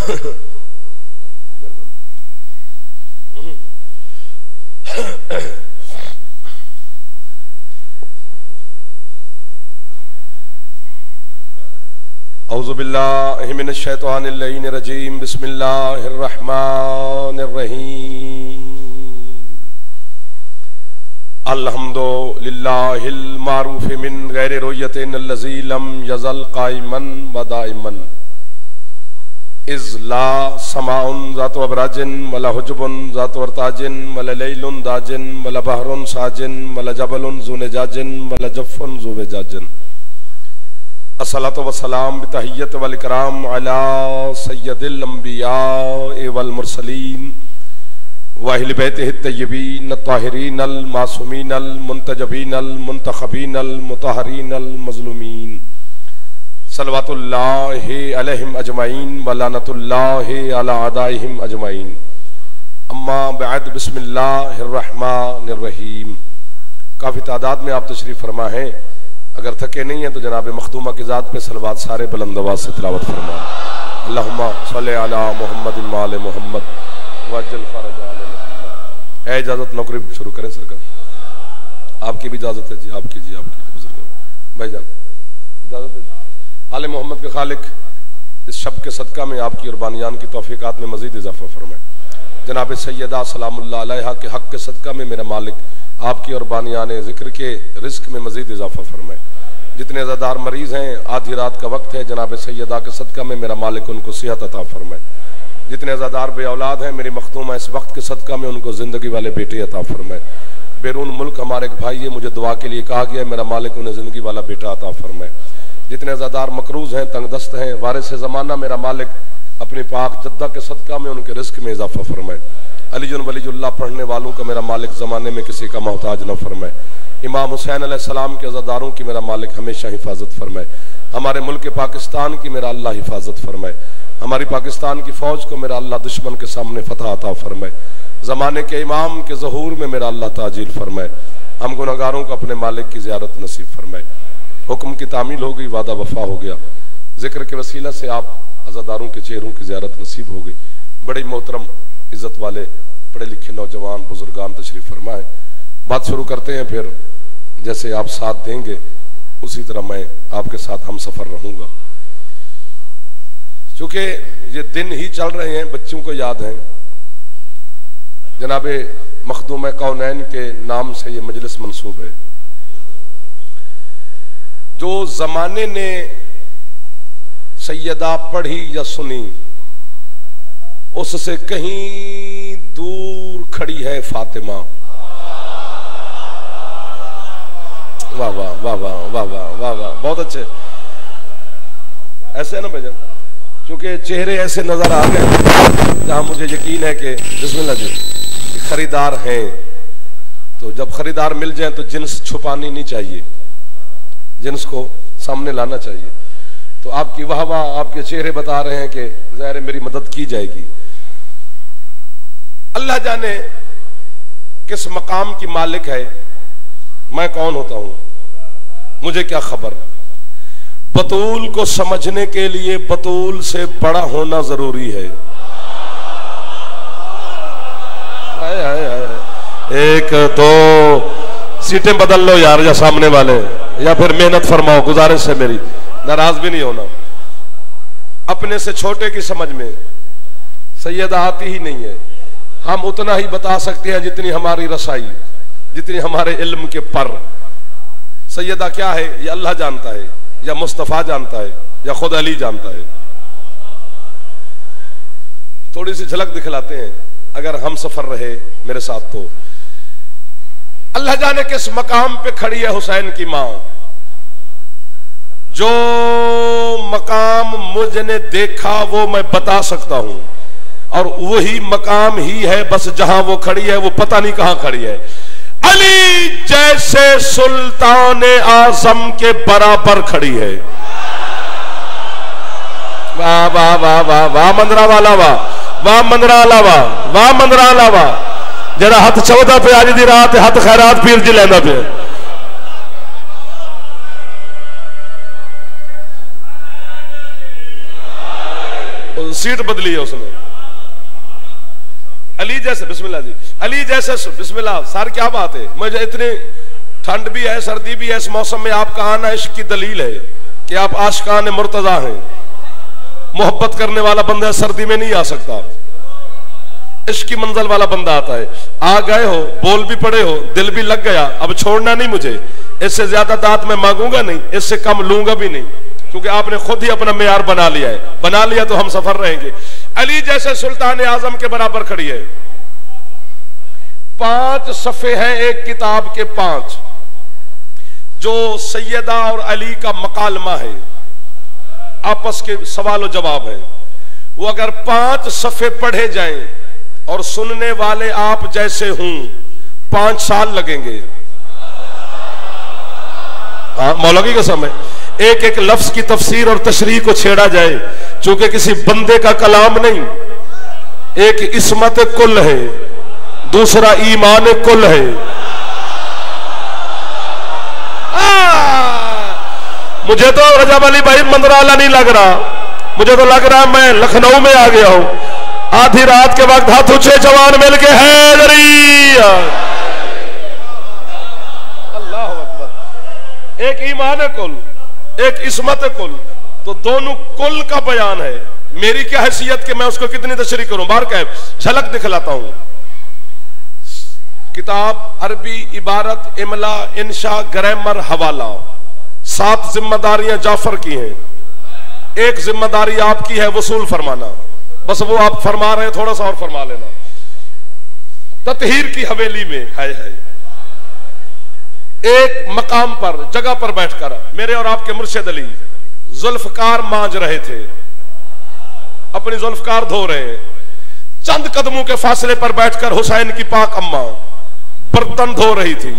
औज़ुबिल्लाहि मिनश्शैतानिर्रजीम बिस्मिल्लाहिर्रहमानिर्रहीम अल्हम्दुलिल्लाहिल मारूफ मिन गैरि रुयतिन अल्लज़ी लम यज़ल क़ाइमन व दाइमन इज़ ला समाउन ज़ातु अबराजिन वला हुजुबुन ज़ातु अर्ताजिन वला लैलुन दाजिन वला बहरुन साजिन वला जबलुन ज़ु नजाजिन वला जफ़्फ़ुन ज़ु वजाजिन अस्सलातु वस्सलाम बितहिय्यत वल इकराम अला सय्यदिल अंबिया वल मुरसलीन व अहले बैतिहि तय्यबीन अत्ताहिरीन अल मासूमीन अल मुंतजबीन अल मुंतखबीन अल मुतहहरीन अल मज़लूमीन सल्लवातुल्लाहि अलैहिम अजमाइन व लानतुल्लाहि अला अदाइहिम अजमाइन अम्मा बअद बिस्मिल्लाहिर रहमानिर रहीम। काफ़ी तादाद में आप तशरीफ़ फरमा हैं, अगर थके नहीं हैं तो जनाब मखदूमा की ज़ात पे सलवात सारे बुलंद आवाज़ से तिलावत फरमाएं। अल्लाहुम्मा सल्लि अला मुहम्मद व आले मुहम्मद वअज्जल फरज आले मुहम्मद। है इजाज़त नौकरी शुरू करें सरकार? आपकी भी इजाज़त है जी, आपकी बुजुर्ग भाईजान इजाज़त है। आले मोहम्मद के खालिक इस शब के सदका में आपकी और बानियान की तौफीकात में मज़ीद इजाफ़ा फरमाए। जनाब सैयदा सलामुल्लाह अलैहा के हक़ के सदका में मेरा मालिक आपकी और बानियान ज़िक्र के रिज़्क़ में मज़ीद इजाफ़ा फरमाए। जितने अज़ादार मरीज़ हैं, आधी रात का वक्त है, जनाब सैयदा के सदका में मेरा मालिक उनको सेहत अता फरमाए। जितने अज़ादार बे औलाद हैं, मेरी मखदूमा इस वक्त के सदका में उनको ज़िंदगी वाले बेटे अता फरमाए। बैरून मुल्क हमारे एक भाई है, मुझे दुआ के लिए कहा गया, मेरा मालिक उन्हें ज़िंदगी वाला बेटा अता फरमाए। जितने अज़ादार मकरूज़ हैं, तंगदस्त हैं, वारिस ज़माना, मेरा मालिक अपनी पाक जद्दा के सदका में उनके रिज़्क़ में इजाफ़ा फरमाए। अलीजुन वलीजुल्लाह पढ़ने वालों का मेरा मालिक ज़माने में किसी का मोहताज न फरमाए। इमाम हुसैन अलैहिस्सलाम के अज़ादारों की मेरा मालिक हमेशा हिफाजत फरमाए। हमारे मुल्क पाकिस्तान की मेरा अल्लाह हिफाजत फरमाए। हमारी पाकिस्तान की फ़ौज को मेरा अल्लाह दुश्मन के सामने फतह अता फरमाए। ज़माने के इमाम के ज़हूर में मेरा अल्लाह ताजील फरमाए। हम गुनहगारों को अपने मालिक की ज़ियारत नसीब फरमाए। हुक्म की तामील हो गई, वादा वफा हो गया, जिक्र के वसीला से आप अज़ादारों के चेहरों की ज़ियारत नसीब हो गई। बड़े मोहतरम इज़्ज़त वाले पढ़े लिखे नौजवान बुजुर्गान तशरीफ़ फरमा है। बात शुरू करते हैं, फिर जैसे आप साथ देंगे उसी तरह मैं आपके साथ हम सफ़र रहूँगा। चूँकि ये दिन ही चल रहे हैं, बच्चों को याद है, जनाब मखदूम कौनैन के नाम से ये मजलिस मंसूब है। जो ज़माने ने सैयदा पढ़ी या सुनी, उससे कहीं दूर खड़ी है फातिमा। वाह वाह वाह वाह वाह वाह वाह वाह, बहुत अच्छे। ऐसे है ना भैया, क्योंकि चेहरे ऐसे नजर आ गए जहां मुझे यकीन है कि बिस्मिल्लाह जी खरीदार हैं। तो जब खरीदार मिल जाए तो जिन्स छुपानी नहीं चाहिए, जिन्स को सामने लाना चाहिए। तो आपकी वाह वाह, आपके चेहरे बता रहे हैं कि ज़ाहिर मेरी मदद की जाएगी। अल्लाह जाने किस मकाम की मालिक है, मैं कौन होता हूं, मुझे क्या खबर। बतूल को समझने के लिए बतूल से बड़ा होना जरूरी है। आए आए आए। एक दो सीटें बदल लो यार, या सामने वाले, या फिर मेहनत फरमाओ, गुजारिश है मेरी, नाराज भी नहीं होना। अपने से छोटे की समझ में सैयदा आती ही नहीं है। हम उतना ही बता सकते हैं जितनी हमारी रसाई, जितनी हमारे इल्म के पर। सैयदा क्या है ये अल्लाह जानता है, या मुस्तफा जानता है, या खुद अली जानता है। थोड़ी सी झलक दिखलाते हैं अगर हम सफर रहे मेरे साथ। तो अल्लाह जाने किस मकाम पे खड़ी है हुसैन की मां। जो मकाम मुझने देखा वो मैं बता सकता हूं, और वही मकाम ही है बस जहां वो खड़ी है, वो पता नहीं कहां खड़ी है। अली जैसे सुल्तान आजम के बराबर खड़ी है। वाह वाह वाह वाह वाह मंदरा वाला वाह, वाह मंदरा वाला वाह, वाह मंदरा वाला वाह। जरा हथ 14 पे आज दी रात हथ खैरात पीर जी लेंदा पे। सीट बदली है उसने। अली जैसे, बिस्मिल्लाह जी, अली जैसे, बिस्मिल्लाह सर क्या बात है। मुझे इतनी ठंड भी है सर्दी भी है, इस मौसम में आपका आना इश्क की दलील है कि आप आशिकान मुर्तजा हैं। मोहब्बत करने वाला बंदा सर्दी में नहीं आ सकता, इश्क की मंजिल वाला बंदा आता है। आ गए हो, बोल भी पड़े हो, दिल भी लग गया, अब छोड़ना नहीं मुझे। इससे ज्यादा दांत मैं मांगूंगा नहीं, इससे कम लूंगा भी नहीं, क्योंकि आपने खुद ही अपना मेयार बना लिया है। बना लिया तो हम सफर रहेंगे। अली जैसे सुल्तान आजम के बराबर खड़ी है। 5 सफ़े हैं एक किताब के 5, जो सैयदा और अली का मकालमा है, आपस के सवाल जवाब है। वो अगर 5 सफ़े पढ़े जाएं और सुनने वाले आप जैसे हूं, 5 साल लगेंगे। हाँ, मौला की कसम है। एक एक लफ्ज की तफसीर और तशरीह को छेड़ा जाए, चूंकि किसी बंदे का कलाम नहीं। एक इस्मत कुल है, दूसरा ईमान कुल है। मुझे तो रजब अली भाई मंदराला नहीं लग रहा, मुझे तो लग रहा है मैं लखनऊ में आ गया हूं। आधी रात के वक्त हाथ ऊंचे जवान मिलके हैदरी, अल्लाह अकबर। एक ईमान कुल, एक इस्मत कुल, तो दोनों कुल का बयान है। मेरी क्या हैसियत कि मैं उसको कितनी तशरीह करूं। बार का झलक दिखलाता हूं। किताब अरबी, इबारत, इमला, इंशा, ग्रामर, हवाला, 7 जिम्मेदारियां जाफर की हैं। एक जिम्मेदारी आपकी है वसूल फरमाना, बस वो आप फरमा रहे हैं, थोड़ा सा और फरमा लेना। ततहीर की हवेली में है एक मकाम पर, जगह पर बैठकर मेरे और आपके मुर्शिद अली जुल्फकार मांज रहे थे, अपनी जुल्फकार धो रहे हैं। चंद कदमों के फासले पर बैठकर हुसैन की पाक अम्मा बर्तन धो रही थी।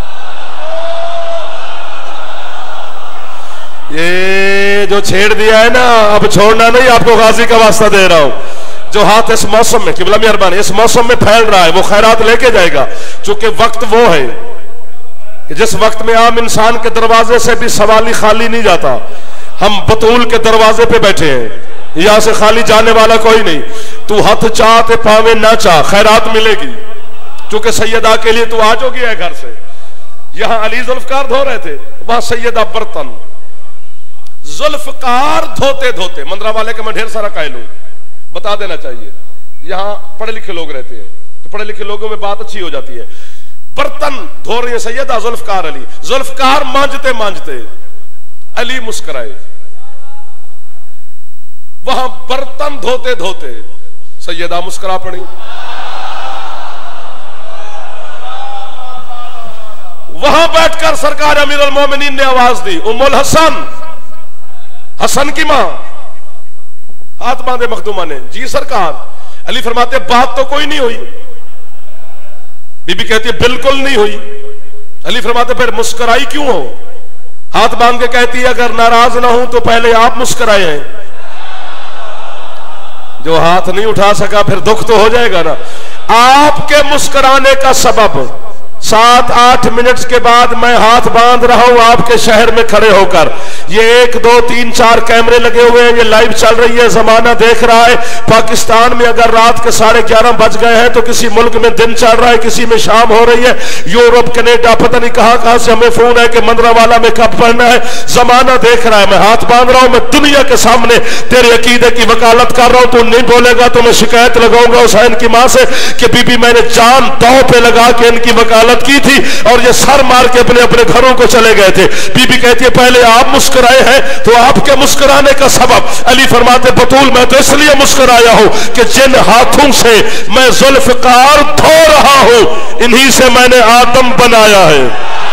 ये जो छेड़ दिया है ना, अब छोड़ना नहीं, आपको गाजी का वास्ता दे रहा हूं। जो हाथ इस मौसम में, किबला मेहरबानी, इस मौसम में फैल रहा है, वो खैरात लेके जाएगा। चूंकि वक्त वो है कि जिस वक्त में आम इंसान के दरवाजे से भी सवाली खाली नहीं जाता। हम बतूल के दरवाजे पे बैठे हैं, यहां से खाली जाने वाला कोई नहीं। तू हथ चाहते पावे ना चाह, खैरात मिलेगी, क्योंकि सैयदा के लिए तू आज हो गया है घर से। यहां अली जुल्फकार धो रहे थे, वहां सैयदा बर्तन। जुल्फकार धोते धोते, मंदरा वाले का मैं ढेर सारा कायल हूं, बता देना चाहिए। यहां पढ़े लिखे लोग रहते हैं, तो पढ़े लिखे लोगों में बात अच्छी हो जाती है। बर्तन धो रही है सैयदा जुल्फकार अली। जुल्फकार मांजते मांजते अली मुस्कुराए। वहां बर्तन धोते धोते सैयदा मुस्कुरा पड़ी। वहां बैठकर सरकार अमीरुल मोमिनीन ने आवाज दी, उम्मुल हसन, हसन की मां, हाथ बांधे मखदूमा ने, जी सरकार। अली फरमाते बात तो कोई नहीं हुई। बीबी कहती है बिल्कुल नहीं हुई। अली फरमाते फिर मुस्कुराई क्यों हो? हाथ बांध के कहती है अगर नाराज ना हूं तो पहले आप मुस्कुराए हैं। जो हाथ नहीं उठा सका फिर दुख तो हो जाएगा ना। आपके मुस्कुराने का सबब 7-8 मिनट के बाद मैं हाथ बांध रहा हूं आपके शहर में खड़े होकर। ये 1, 2, 3, 4 कैमरे लगे हुए हैं, ये लाइव चल रही है, जमाना देख रहा है। पाकिस्तान में अगर रात के 11:30 बज गए हैं तो किसी मुल्क में दिन चल रहा है, किसी में शाम हो रही है। यूरोप, कनाडा, पता नहीं कहां से हमें फोन है कि मंदरावाला में कब पढ़ना है। जमाना देख रहा है। मैं हाथ बांध रहा हूं, मैं दुनिया के सामने तेरे अकीदे की वकालत कर रहा हूं। तू नहीं बोलेगा तो मैं शिकायत लगाऊंगा हुसैन की मां से कि बीबी मैंने जान दांव पे लगा के इनकी वकालत की थी और ये सर मार के अपने अपने घरों को चले गए थे। बीबी कहती है पहले आप मुस्कुराए हैं, तो आपके मुस्कुराने का सबब। अली फरमाते बतूल मैं तो इसलिए मुस्कुराया हूं कि जिन हाथों से मैं जुल्फकार धो रहा हूं, इन्हीं से मैंने आदम बनाया है।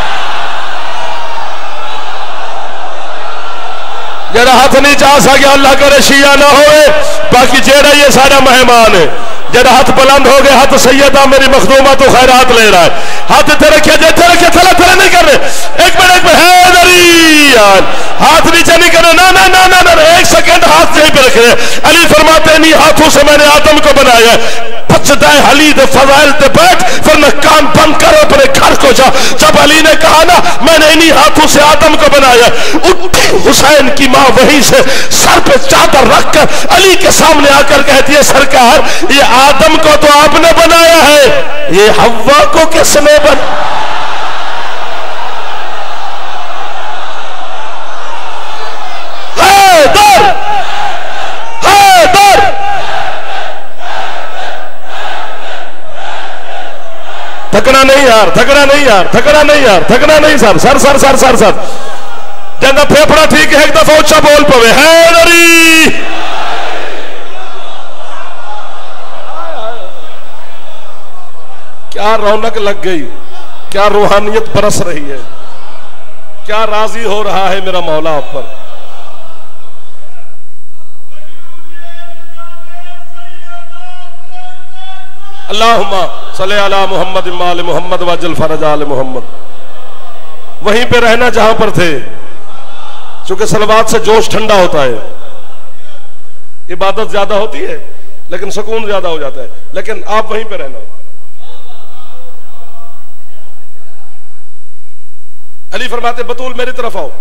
जरा हाथ नहीं चाह सके, अल्लाह करे शिया ना होए। बाकी जेड़ा ये सारा मेहमान है, जरा हाथ बुलंद हो गए, हाथ सैयदा मेरी मखदूमा तो खैरात ले रहा है। हाथ तेरे थले थले नहीं कर रहे। एक मिनट में हाथ नीचे नहीं कर रहे, ना ना ना ना ना, 1 सेकंड हाथ यहीं पे रख रहे। अली फरमाते नहीं हाथों से मैंने आदम को बनाया। पचदाए अली दे फजाइल ते बैठ, फिर न कान बंद कर अपने घर को जा। जब अली ने कहा ना मैंने इन्हीं हाथों से आदम को बनाया, उठी हुसैन की मां वहीं से सर पे चादर रखकर अली के सामने आकर कहती है, सरकार ये आदम को तो आपने बनाया है, ये हव्वा को किसने बनाया? थकना नहीं यार, थकना नहीं यार, थकना नहीं यार, थकना नहीं sir, sir sir sir sir sir जना फेफड़ा ठीक है, एक दफा ऊंचा बोल पवे हैदरी। क्या रौनक लग गई, क्या रूहानियत बरस रही है, क्या राजी हो रहा है मेरा मौला आप पर। अल्लाहुम्मा सल्ली अला मुहम्मद माल मुहम्मद वजल फरज आल मुहम्मद। वहीं पे रहना जहां पर थे, चूंकि सलवात से जोश ठंडा होता है, इबादत ज्यादा होती है लेकिन सुकून ज्यादा हो जाता है, लेकिन आप वहीं पे रहना। अली फरमाते बतूल मेरी तरफ आओ,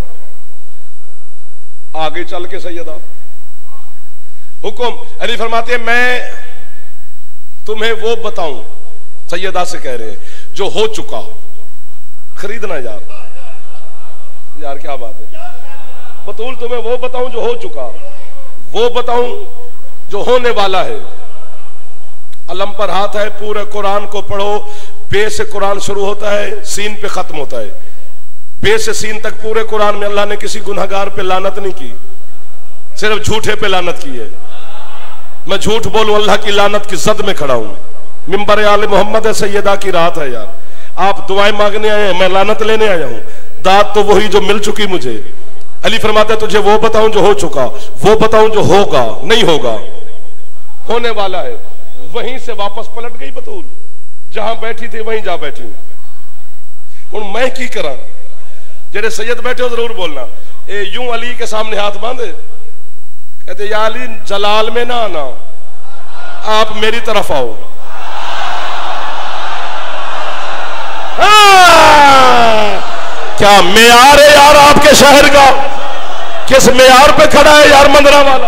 आगे चल के सैयदा हुक्म। अली फरमाते मैं तुम्हें वो बताऊं, सैयदा से कह रहे हैं, जो हो चुका। खरीदना यार, यार क्या बात है। बतूल तुम्हें वो बताऊं जो हो चुका, वो बताऊं जो होने वाला है। अलम पर हाथ है, पूरे कुरान को पढ़ो। बे से कुरान शुरू होता है, सीन पे खत्म होता है। बे से सीन तक पूरे कुरान में अल्लाह ने किसी गुनहगार पे लानत नहीं की, सिर्फ झूठे पे लानत की है। मैं झूठ बोलूं अल्लाह की लानत की जद में खड़ा हूं। मिंबर आले मोहम्मद है, सैयदा की रात है यार। आप दुआएं मांगने आए हैं, मैं लानत लेने आया हूं। दाद तो वही जो मिल चुकी मुझे। अली फरमाता है तुझे वो बताऊं जो हो चुका, वो बताऊं जो होगा, नहीं होगा, होने वाला है। वहीं से वापस पलट गई बतूल, जहां बैठी थी वहीं जा बैठी। और मैं की करा, जेरे सैयद बैठे हो जरूर बोलना। ए यूं अली के सामने हाथ बांधे, कहते या अली जलाल में ना आना, आप मेरी तरफ आओ। क्या मेयार है यार आपके शहर का, किस मेयार पे खड़ा है यार मंदरा वाला।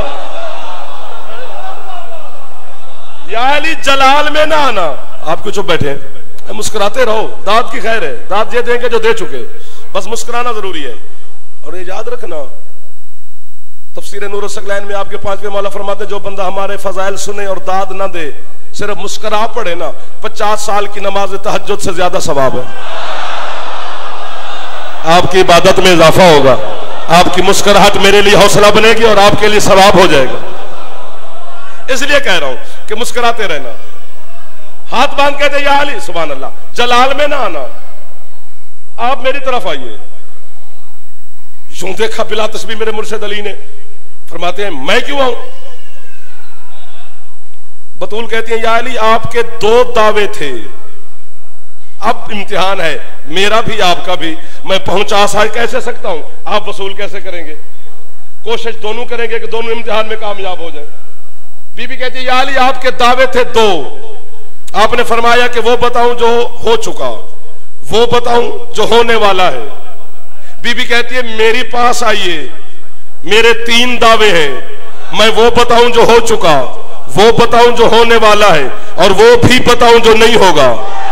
या अली जलाल में ना आना, आप क्यों चुप बैठे, मुस्कुराते रहो। दाद की खैर है, दाद ये देंगे जो दे चुके, बस मुस्कुराना जरूरी है। और ये याद रखना, तफसीर नूर सकलैन में आपके 5वें मौला फरमाते जो बंदा हमारे फजाइल सुने और दाद ना दे, सिर्फ मुस्कुरा पड़े ना, 50 साल की नमाज तहज्जुद से ज्यादा सवाब है। आपकी इबादत में इजाफा होगा, आपकी मुस्कुराहट मेरे लिए हौसला बनेगी और आपके लिए सवाब हो जाएगा। इसलिए कह रहा हूं कि मुस्कुराते रहना। हाथ बांध कहते या अली सुभान अल्लाह, जलाल में ना आना, आप मेरी तरफ आइए। यूं देखा बिला तस्बीह मेरे मुर्शिद अली ने, फरमाते हैं मैं क्यों आऊं। बतूल कहती है या अली आपके 2 दावे थे, अब इम्तिहान है मेरा भी आपका भी। मैं पहुंचा सा कैसे सकता हूं, आप वसूल कैसे करेंगे। कोशिश दोनों करेंगे कि दोनों इम्तिहान में कामयाब हो जाए। बीबी कहती है या अली आपके दावे थे 2, आपने फरमाया कि वो बताऊं जो हो चुका, वो बताऊं जो होने वाला है। बीबी कहती है मेरे पास आइए, मेरे 3 दावे हैं। मैं वो बताऊं जो हो चुका, वो बताऊं जो होने वाला है, और वो भी बताऊं जो नहीं होगा।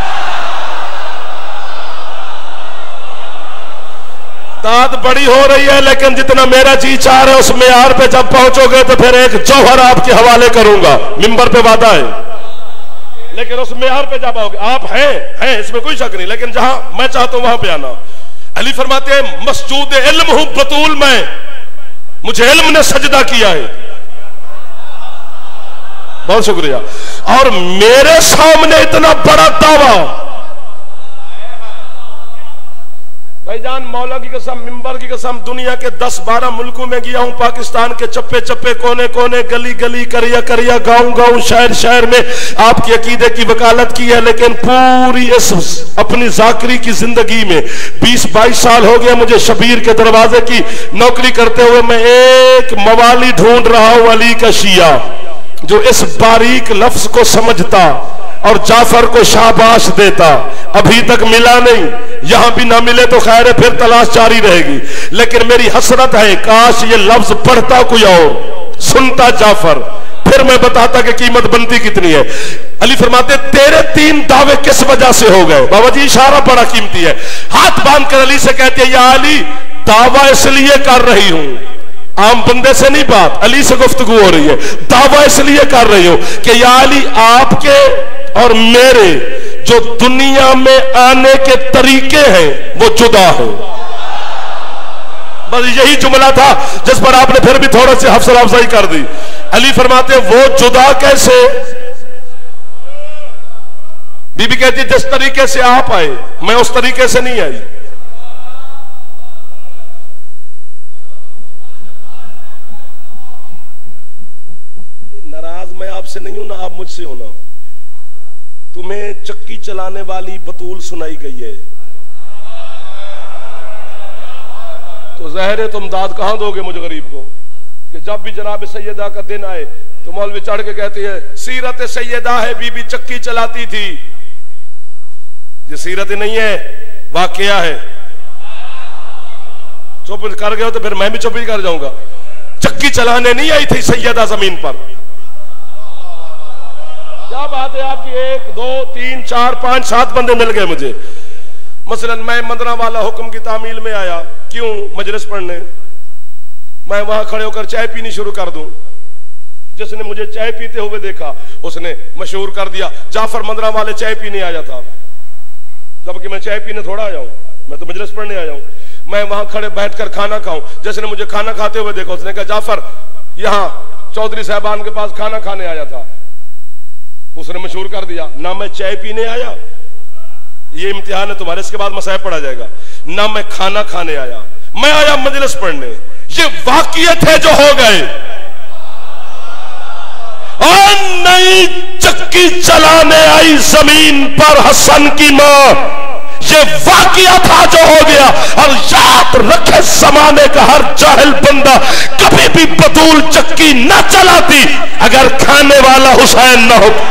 दाद बड़ी हो रही है, लेकिन जितना मेरा जी चाह रहा है उस मेयार पे जब पहुंचोगे तो फिर एक जौहर आपके हवाले करूंगा, मिंबर पे वादा है। लेकिन उस मेयार पे जब आओगे, आप हैं इसमें कोई शक नहीं, लेकिन जहां मैं चाहता हूं वहां पे आना। अली फरमाते हैं मस्जूद इल्म हूं बतूल मैं, मुझे इल्म ने सजदा किया है। बहुत शुक्रिया। और मेरे सामने इतना बड़ा दावा, भाईजान मौला की कसम, मिंबर की कसम, दुनिया के 10-12 मुल्कों में गया हूं, पाकिस्तान के चप्पे चप्पे, कोने कोने, गली गली, करिया करिया, गांव गांव, शहर शहर में आपके अकीदे की वकालत की है। लेकिन पूरी इस अपनी जाकरी की जिंदगी में 20-22 साल हो गया मुझे शबीर के दरवाजे की नौकरी करते हुए। मैं एक मवाली ढूंढ रहा हूं अली का शिया, जो इस बारीक लफ्ज को समझता और जाफर को शाबाश देता। अभी तक मिला नहीं, यहां भी ना मिले तो खैर है, फिर तलाश जारी रहेगी। लेकिन मेरी हसरत है, काश ये लफ्ज पढ़ता कोई और, सुनता जाफर, फिर मैं बताता कि कीमत बनती कितनी है। अली फरमाते तेरे 3 दावे किस वजह से हो गए? बाबा जी इशारा बड़ा कीमती है। हाथ बांधकर अली से कहते हैं, या अली दावा इसलिए कर रही हूं, आम बंदे से नहीं बात, अली से गुफ्तगू हो रही है, दावा इसलिए कर रही हूं कि या अली आपके और मेरे जो दुनिया में आने के तरीके हैं वो जुदा है। बस यही जुमला था जिस पर आपने फिर भी थोड़ा सी हौसला अफजाई कर दी। अली फरमाते वो जुदा कैसे? बीबी कहती जिस तरीके से आप आए मैं उस तरीके से नहीं आई। नाराज मैं आपसे नहीं हूं ना आप मुझसे हो ना। तुम्हें चक्की चलाने वाली बतूल सुनाई गई है तो ज़ाहिर है तुम दाद कहां दोगे मुझे गरीब को कि जब भी जनाब सैयदा का दिन आए तो मौलवी चढ़ के कहती है सीरत सैयदा है, बीबी चक्की चलाती थी। ये सीरत नहीं है, वाकया है। चुप कर गए हो तो फिर मैं भी चुप ही कर जाऊंगा। चक्की चलाने नहीं आई थी सैयदा जमीन पर। क्या बात है आपकी? 1 2 3 4 5 7 बंदे मिल गए मुझे। मसलन मैं मंदरा वाला हुक्म की तामील में आया, क्यों? मजलिस पढ़ने। मैं वहां खड़े होकर चाय पीनी शुरू कर दूं। जिसने मुझे चाय पीते हुए देखा उसने मशहूर कर दिया जाफर मंदरा वाले चाय पीने आया था, जबकि मैं चाय पीने थोड़ा आया हूं, मैं तो मजलिस पढ़ने आया हूं। मैं वहां खड़े बैठकर खाना खाऊं, जिसने मुझे खाना खाते हुए देखा उसने कहा जाफर यहां चौधरी साहबान के पास खाना खाने आया था। उसने मशहूर कर दिया ना मैं चाय पीने आया, ये इम्तिहान है तुम्हारे, इसके बाद मसाइब पढ़ा जाएगा, ना मैं खाना खाने आया, मैं आया मजलिस पढ़ने। ये वाकियत है जो हो गए। और नई चक्की चलाने आई जमीन पर हसन की मां, ये वाकिया था जो हो गया। और याद रखे जमाने का हर जाहिल बंदा कभी भी बतूल चक्की न चलाती अगर खाने वाला हुसैन न हो।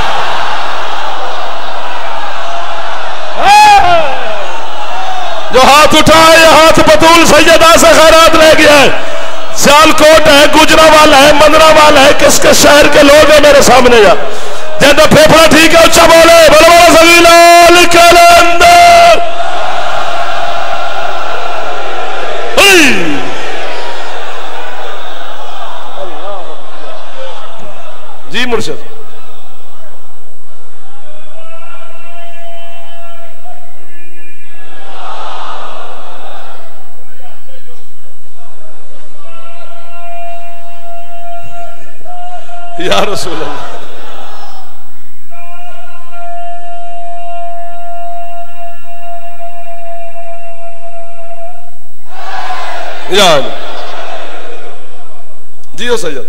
जो हाथ उठाए हाथ बतूल सैयदा से खैरात ले गया है। सियालकोट है, गुजरावाला है, मंदरा वाला है, किसके शहर के लोग हैं मेरे सामने? या जैसे फेफड़ा ठीक है उच्चा बोले बोलो बोलो सभी लाल कलंदर। जी मुर्शिद या रसूल अल्लाह। या जियो सैयद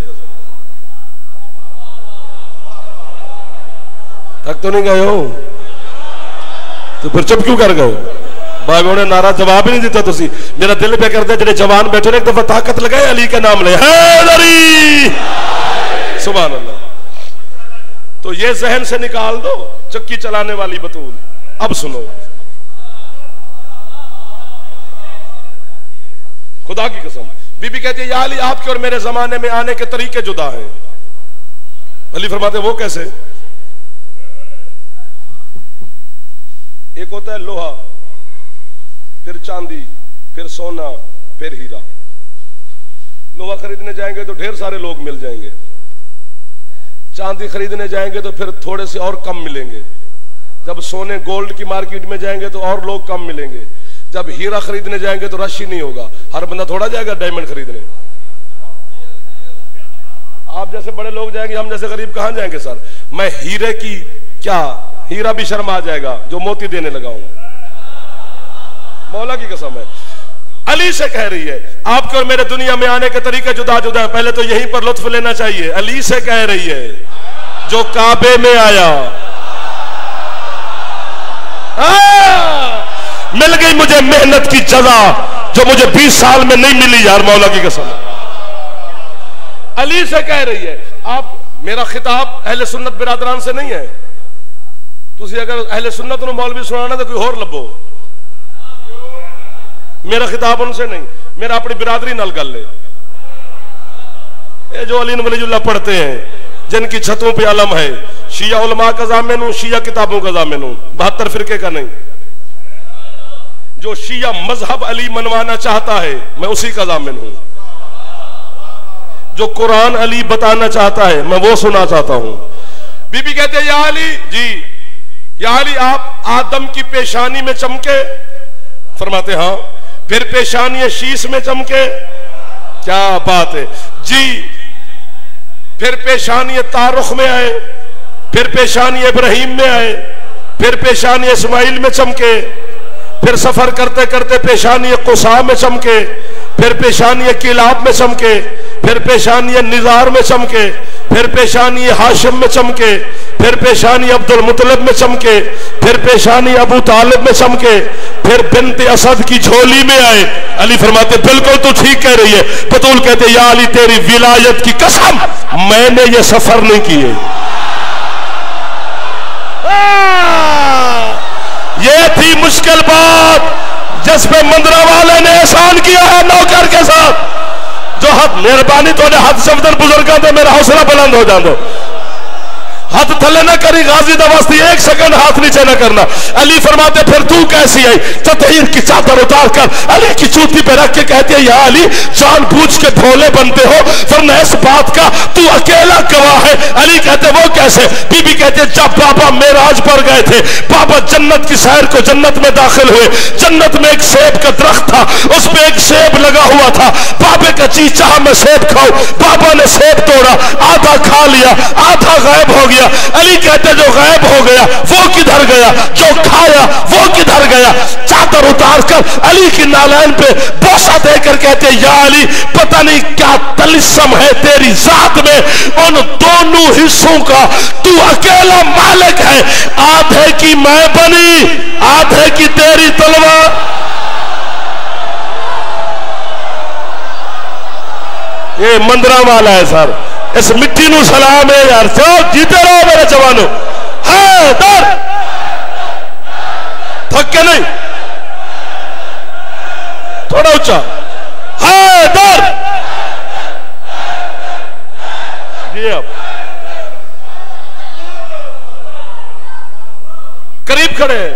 तक तो नहीं गए हो तो फिर चुप क्यों कर गए? भाइयों ने नारा जवाब ही नहीं देता। तुसी मेरा दिल पे करते जेडे जवान बैठे ने एक दफा ताकत लगाए अली का नाम ले हैदरी सुभान अल्लाह। तो ये जहन से निकाल दो चक्की चलाने वाली बतूल। अब सुनो खुदा की कसम, बीबी कहती है या अली आपके और मेरे जमाने में आने के तरीके जुदा हैं। अली फरमाते वो कैसे? एक होता है लोहा, फिर चांदी, फिर सोना, फिर हीरा। लोहा खरीदने जाएंगे तो ढेर सारे लोग मिल जाएंगे, चांदी खरीदने जाएंगे तो फिर थोड़े से और कम मिलेंगे, जब सोने गोल्ड की मार्केट में जाएंगे तो और लोग कम मिलेंगे, जब हीरा खरीदने जाएंगे तो रश ही नहीं होगा, हर बंदा थोड़ा जाएगा डायमंड खरीदने। आप जैसे बड़े लोग जाएंगे, हम जैसे गरीब कहां जाएंगे सर? मैं हीरे की क्या, हीरा भी शर्म आ जाएगा जो मोती देने लगा हूं, मौला की कसम है। अली से कह रही है आपके और मेरे दुनिया में आने के तरीके जुदा जुदा है। पहले तो यहीं पर लुत्फ लेना चाहिए। अली से कह रही है जो काबे में आया, मिल गई मुझे मेहनत की जजा जो मुझे 20 साल में नहीं मिली यार, मौला की कसम। अली से कह रही है आप मेरा खिताब अहले सुन्नत बिरादरान से नहीं है। तुसी अगर अहले सुन्नत नूं मौलवी सुनाना तो कोई होर लभो। मेरा खिताब उनसे नहीं, मेरा अपनी बिरादरी नाल गल है। ये जो अली वलीउल्लाह पढ़ते हैं जिनकी छतों पे अलम है, शिया उलमा का जामिन हूं, शिया किताबों का जामिन हूं, 72 फिरके का नहीं। जो शिया मजहब अली मनवाना चाहता है मैं उसी का जामिन हूं। जो कुरान अली बताना चाहता है मैं वो सुना चाहता हूं। बीबी कहते हैं या अली जी, या अली आप आदम की पेशानी में चमके, फरमाते हाँ, फिर पेशानी शीश में चमके, क्या बात है जी, फिर पेशानी तारुख में आए, फिर पेशानी इब्राहिम में आए, फिर पेशानी इस्माइल में चमके, फिर सफर करते करते पेशानी कुसा में चमके, फिर पेशानी किलाब में चमके, फिर पेशानी निजार में चमके, फिर पेशानी हाशिम में चमके, फिर पेशानी अब्दुल मुतलिब में चमके, फिर पेशानी अबू तालिब में चमके, फिर बिन्त असद की झोली में आए। अली फरमाते बिल्कुल तू ठीक कह रही है। बतूल कहते या अली तेरी विलायत की कसम मैंने ये सफर नहीं किए। ये थी मुश्किल बात जिस पे मंदरा वाले ने एहसान किया है नौकर के साथ। जो हद मेहरबानी थोड़े हद सफदर बुजुर्गों से मेरा हौसला बुलंद हो जाए। हाथ थले ना करी गाजी दवास्ती, एक सेकंड हाथ नीचे ना करना। अली फरमाते फिर तू कैसी आई? ततहीर की चादर उतार कर अली की चूती पे रख के कहती है या अली जानबूझ के भोले बनते हो, वरना इस बात का तू अकेला गवाह है। अली कहते वो कैसे? बीबी कहते जब बाबा मेराज पर गए थे, बाबा जन्नत की सैर को जन्नत में दाखिल हुए, जन्नत में एक सेब का दरख्त था, उस पे एक सेब लगा हुआ था। बाबे का जी चाह मैं सेब खाऊं, बाबा ने सेब तोड़ा, आधा खा लिया, आधा गायब हो गया। अली कहते जो गायब हो गया वो किधर गया, जो खाया वो किधर गया। चादर उतार कर अली की नालैन पे बोसा देकर कहते या अली पता नहीं क्या तलिस्म है तेरी जात में, उन दोनों हिस्सों का तू अकेला मालिक है। आधे की मैं बनी, आधे की तेरी तलवार। ये मंदरा वाला है सर, इस मिट्टी नू सलाम है यार। चलो जीते रहो मेरे जवानों। है दर थक के नहीं, थोड़ा ऊंचा। है दर जी, अब करीब खड़े हैं।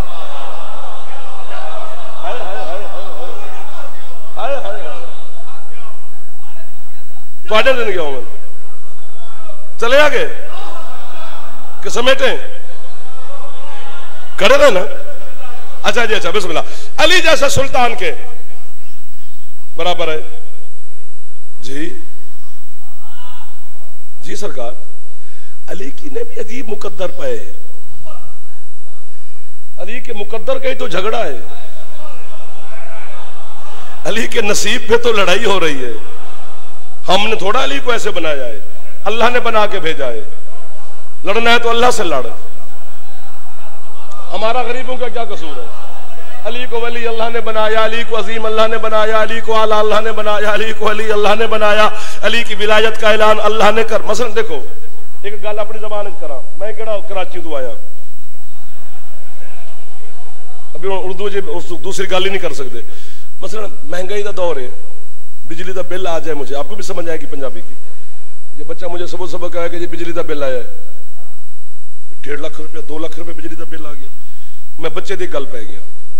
तो दिन गया हूं, चले आगे कि समेटे खड़े रहे ना। अच्छा जी, अच्छा बिस्मिल्लाह। अली जैसा सुल्तान के बराबर है जी, जी सरकार। अली की ने भी अजीब मुकद्दर पाए। अली के मुकद्दर का ही तो झगड़ा है, अली के नसीब पे तो लड़ाई हो रही है। हमने थोड़ा अली को ऐसे बनाया है, अल्लाह ने बना के भेजा है। लड़ना है तो अल्लाह से लड़। हमारा गरीबों का क्या कसूर है? अली को वली अल्लाह ने बनाया, अली को अजीम अल्लाह ने बनाया, अली को आला अल्लाह ने बनाया, अली को अली अल्लाह ने बनाया। अली की विलायत का ऐलान अल्लाह ने कर। मसलन देखो एक गल अपनी जबान करा, मैं केड़ा कराची तो आया, अभी उर्दू दूसरी गल ही नहीं कर सकते। मसलन महंगाई का दौर है, बिजली का बिल आ जाए, मुझे आपको भी समझ आएगी पंजाबी की। ये बच्चा मुझे सुबह सुबह कहा कि जी बिजली का बिल आया है, 1.5 लाख रुपया 2 लाख रुपया बिजली का बिल आ गया। मैं बच्चे की गल पै गया।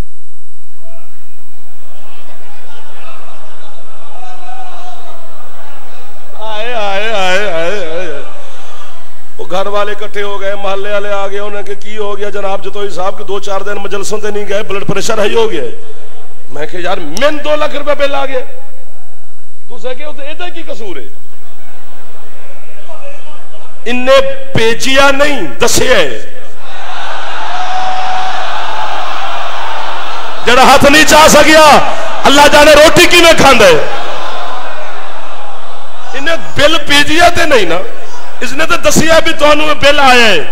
आए आए आए आए आए वो घर वाले इकट्ठे हो गए, मोहल्ले वाले आ गए, उन्हें की हो गया जनाब जतोई साहब के 2-4 दिन मजलसों से नहीं गए, ब्लड प्रेशर हाई हो गया। मैं कह यार मैंने 2 लाख रुपया बिल आ गया, तू सके की कसूर है। इन्ने भेजिया नहीं दसिया है। जरा हाथ नहीं चाह सकिया अल्लाह जाने रोटी की में खांदा है। इन्हें बिल भेजिया ते नहीं ना, इसने तो दसिया भी तुहानू बिल आया है।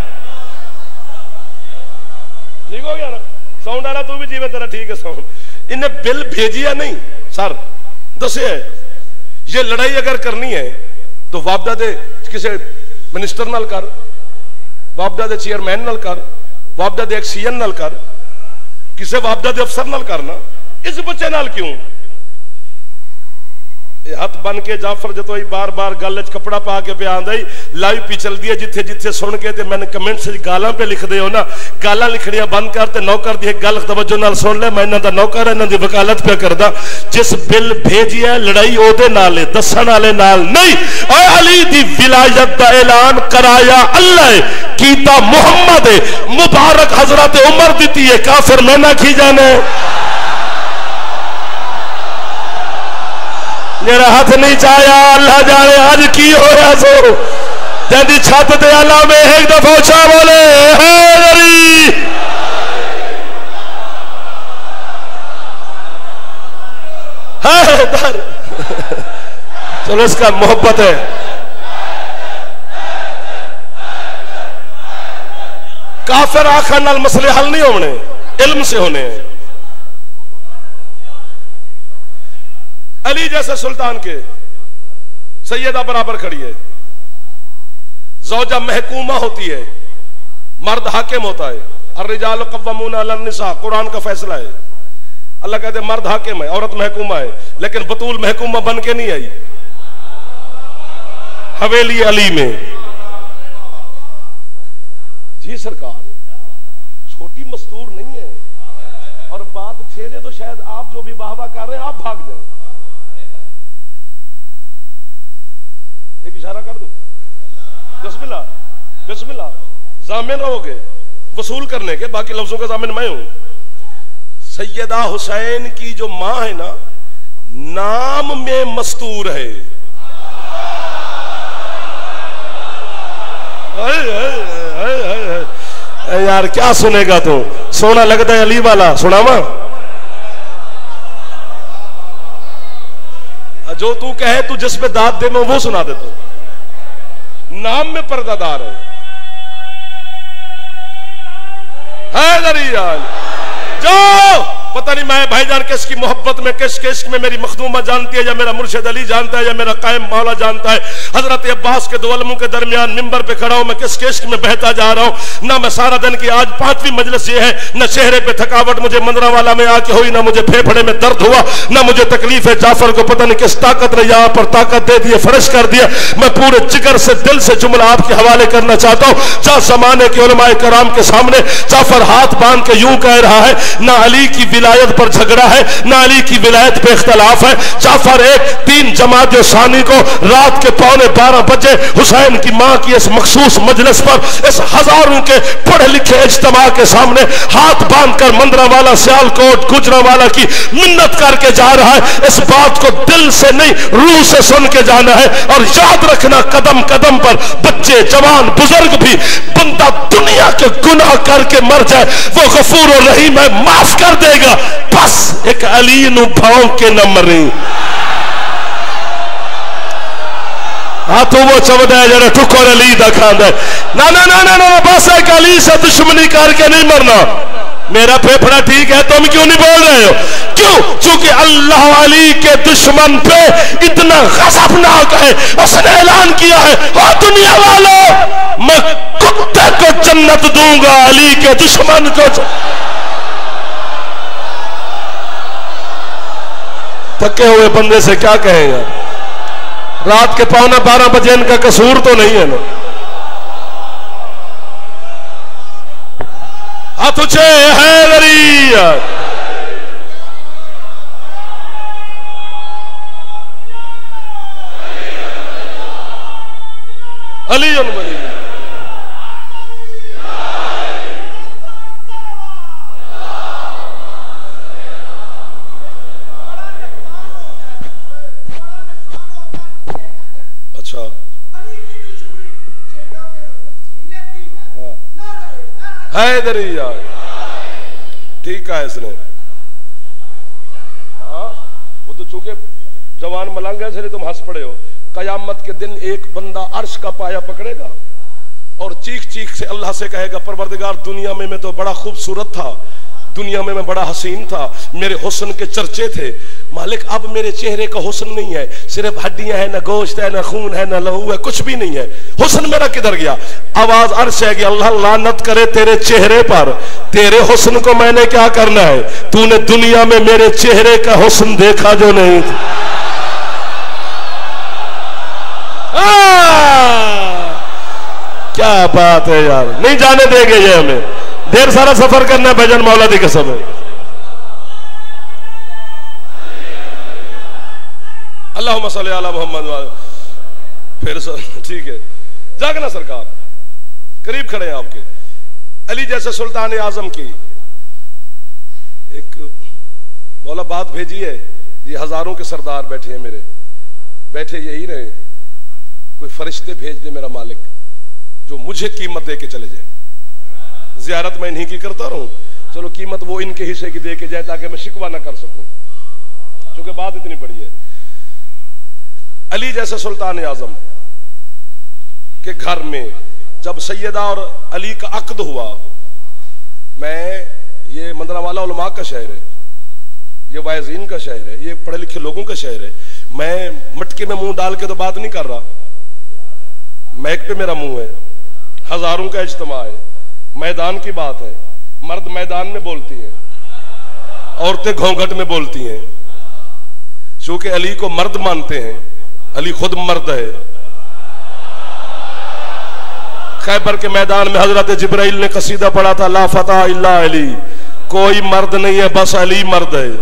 ठीक हो गया ना? साउंड वाला तू भी जीवे तेरा ठीक है साउंड। इन्हें बिल भेजिया नहीं सर, दसिया है। ये लड़ाई अगर करनी है तो वापदा दे किसी मिनिस्टर नाल कर, वापडा के चेयरमैन नाल कर, वापडा के एक्सीएन नाल कर, किसी वापडा के अफसर नाल करना, इस बच्चे नाल क्यों? हथ बन के जाफर जो बार बार गल च कपड़ा पा के पे आंदा ही लाइव पी चलती है, जिथे जिथे सुन के ते मैंने कमेंट्स गालां पे लिखते हो ना, गालां लिखनियां बंद कर ते नौकर दी एक गल तवज्जो नाल सुन ले, मैं इन्हां दा नौकर इन्हां दी वकालत पे करदा। जिस बिल भेजी है लड़ाई ओदे नाल है, दस्सण वाले नाल नहीं। ओए अली दी विलायत दा ऐलान कराया अल्लाह है, कीता मुहम्मद है, मुबारक हजरत उमर दिती है, काफिर मैं ना की जाने। मेरा हाथ नहीं चाया अल्लाह जाने आज की होया सो, तेरी छत ते अल्लाह में एक दफा ऊंचा बोले हैदरी। हैदर चलो इसका मोहब्बत है। काफिर आखर नाल मसले हल नहीं होने, इल्म से होने हैं। अली जैसे सुल्तान के सैयदा बराबर खड़ी है, ज़ौजा महकूमा होती है, मर्द हाकिम होता है। अर्रिजालु क़व्वामूना अलन निसा, कुरान का फैसला है। अल्लाह कहते मर्द हाकिम है, औरत महकूमा है, लेकिन बतूल महकूमा बन के नहीं आई हवेली अली में। जी सरकार छोटी मस्तूर नहीं है, और बात छेड़े तो शायद आप जो भी वाहवा कर रहे हैं आप भाग जाए। एक इशारा कर दूं, बिस्मिल्लाह बिस्मिल्लाह, जामिन रहोगे वसूल करने के, बाकी लफ्जों का जामिन मैं हूं। सैयदा हुसैन की जो मां है ना, नाम में मस्तूर है। यार क्या सुनेगा तू, सोना लगता है अली वाला, सुनावा जो तू कहे, तू जिस पे दाद दे मैं वो सुना देता हूं। नाम में पर्दादार है दरिया जो पता नहीं मैं भाईजान किसकी मोहब्बत में किस किस में मेरी मखदूमा जानती है, या मेरा मुर्शिद अली जानता है, या मेरा कायम मौला जानता है। हजरत अब्बास के दो अलमों के दरमियान मिंबर पे खड़ा हूं, मैं किस किस में बहता जा रहा हूं। ना मैं सारा दिन की आज 5वीं मजलिस ये है, न चेहरे पे थकावट मुझे मंदरावाला में आके हुई, ना मुझे फेफड़े में दर्द हुआ, ना मुझे तकलीफ है। जाफर को पता नहीं किस ताकत ने यहां पर ताकत दे दी, फर्श कर दिया। मैं पूरे जिगर से दिल से जुमला आपके हवाले करना चाहता हूं। जा जमाने के उलमाए कराम के सामने जाफर हाथ बांध के यूं कह रहा है, ना अली की विलायत पर झगड़ा है, ना अली की विलायत पे इख्तलाफ है। जाफर एक 3 जमात सानी को रात के 11:15 बजे हुसैन की मां की इस मखसूस मजलिस पर, इस हजारों के पढ़े लिखे इज्तिमा के सामने हाथ बांधकर मंदरावाला, सियालकोट, गुजरावाला की मिन्नत करके जा रहा है। इस बात को दिल से नहीं रूह से सुन के जाना है। और याद रखना, कदम कदम पर बच्चे, जवान, बुजुर्ग भी, बंदा दुनिया के गुनाह करके मर जाए, वो गफूर और रहीम है, माफ कर देगा। बस एक अली नू भाव के न मरे। हाँ तो वो चवदा है जरा ठुकर अली दा खांदा है। ना ना ना ना ना, बस एक अली से दुश्मनी करके नहीं मरना। मेरा फेफड़ा ठीक है, तुम क्यों नहीं बोल रहे हो? क्यों? क्योंकि अल्लाह अली के दुश्मन पे इतना गज़बनाक है, उसने ऐलान किया है, ओ दुनिया वालों, मैं कुत्ते को जन्नत दूंगा, अली के दुश्मन को। थके हुए बंदे से क्या कहेगा? रात के 11:15 बजे इनका कसूर तो नहीं है ना। हाथ ऊंचे हैदरी। अली वली। हैदरिया ठीक है इसने। हाँ वो तो चूंकि जवान मलंग है इसलिए तुम हंस पड़े हो। कयामत के दिन एक बंदा अर्श का पाया पकड़ेगा और चीख चीख से अल्लाह से कहेगा, परवरदिगार दुनिया में मैं तो बड़ा खूबसूरत था, दुनिया में मैं बड़ा हसीन था, मेरे हुस्न के चर्चे थे। मालिक अब मेरे चेहरे का हुस्न नहीं है, सिर्फ हड्डियां हैं, ना गोश्त है, ना खून है, ना लहू है, कुछ भी नहीं है। हुस्न मेरा किधर गया? आवाज अर्श है कि अल्लाह लानत करे तेरे चेहरे पर, तेरे हुस्न को मैंने क्या करना है? तूने दुनिया में मेरे चेहरे का हुस्न देखा जो नहीं था। क्या बात है यार, नहीं जाने देंगे ये हमें, ढेर सारा सफर करना है भजन मौला दी कसम है। अल्लाहुम्मा सल्ली अला मुहम्मद। फिर ठीक है, जागना सरकार, करीब खड़े हैं आपके। अली जैसे सुल्तान आजम की एक मौला बात भेजी है, ये हजारों के सरदार बैठे हैं मेरे, बैठे यही रहे, कोई फरिश्ते भेज दे मेरा मालिक जो मुझे कीमत दे के चले जाए। जियारत मैं इन्हीं की करता रहूं, चलो कीमत वो इनके हिस्से की दे के जाए ताकि मैं शिकवा ना कर सकूं, क्योंकि बात इतनी बड़ी है। अली जैसे सुल्तान आजम के घर में जब सैयदा और अली का अक्द हुआ, मैं, ये मंदरावाला उलमा का शहर है, ये वाइजीन का शहर है, ये पढ़े लिखे लोगों का शहर है, मैं मटके में मुंह डाल के तो बात नहीं कर रहा, मैक पे मेरा मुंह है, हजारों का इज्तिमा है, मैदान की बात है, मर्द मैदान में बोलती हैं, औरतें घोंघट में बोलती हैं, चूंकि अली को मर्द मानते हैं, अली खुद मर्द है। खैबर के मैदान में हजरत जिब्राइल ने कसीदा पढ़ा था, ला फता इल्ला अली, कोई मर्द नहीं है बस अली मर्द है।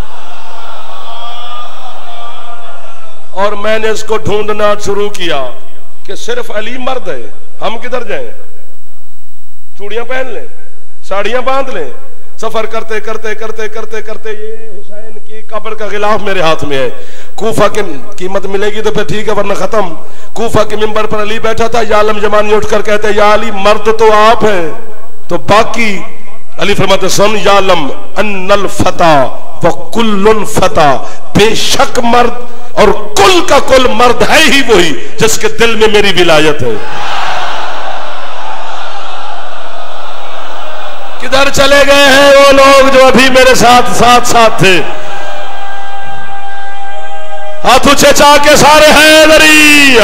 और मैंने इसको ढूंढना शुरू किया कि सिर्फ अली मर्द है, हम किधर जाएं? चूड़ियां पहन लें, साड़ियां बांध लें, सफर करते करते करते करते करते ये हुसैन की कब्र का गिलाफ मेरे हाथ में है। कूफा की कीमत मिलेगी तो फिर ठीक है, वरना खत्म। कूफा के मिंबर पर अली बैठा था, या आलम जमानी उठकर कहते या अली मर्द तो आप हैं, तो बाकी अली फरमाते सुन या आलम अन्नल फता व कुल्लुल फता, बेशक मर्द और कुल का कुल मर्द है ही वही जिसके दिल में मेरी विलायत है। किधर चले गए हैं वो लोग जो अभी मेरे साथ साथ साथ थे? हाथ ऊंचे चाह के सारे हैदरी।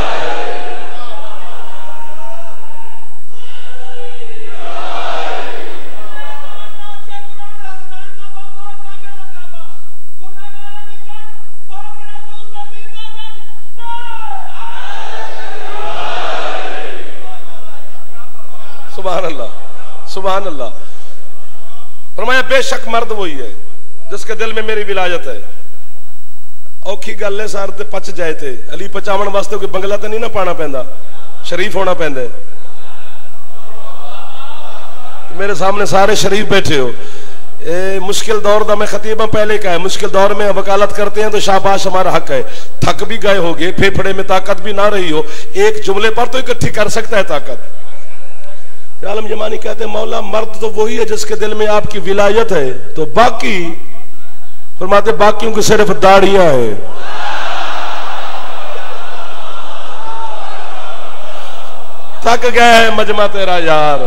सुभान अल्लाह, सुभान अल्लाह। फरमाया बेशक मर्द वही है जिसके दिल में मेरी विलायत है। औखी गल है, सार ते पच जाए थे, अली पचावन वास्ते कोई बंगला तो नहीं ना पाना पैंदा, शरीफ होना पैंदा। तो मेरे सामने सारे शरीफ बैठे हो। मुश्किल दौर का मैं खतीबा पहले का है, मुश्किल दौर में वकालत करते हैं तो शाबाश हमारा हक है। थक भी गए होगे, फेफड़े में ताकत भी ना रही हो, एक जुमले पर तो इकट्ठी कर सकता है ताकत। आलम जमानी कहते हैं मौला मर्द तो वही है जिसके दिल में आपकी विलायत है, तो बाकी फरमाते बाकियों की सिर्फ दाढ़ियां हैं। थक गए हैं मजमा तेरा यार,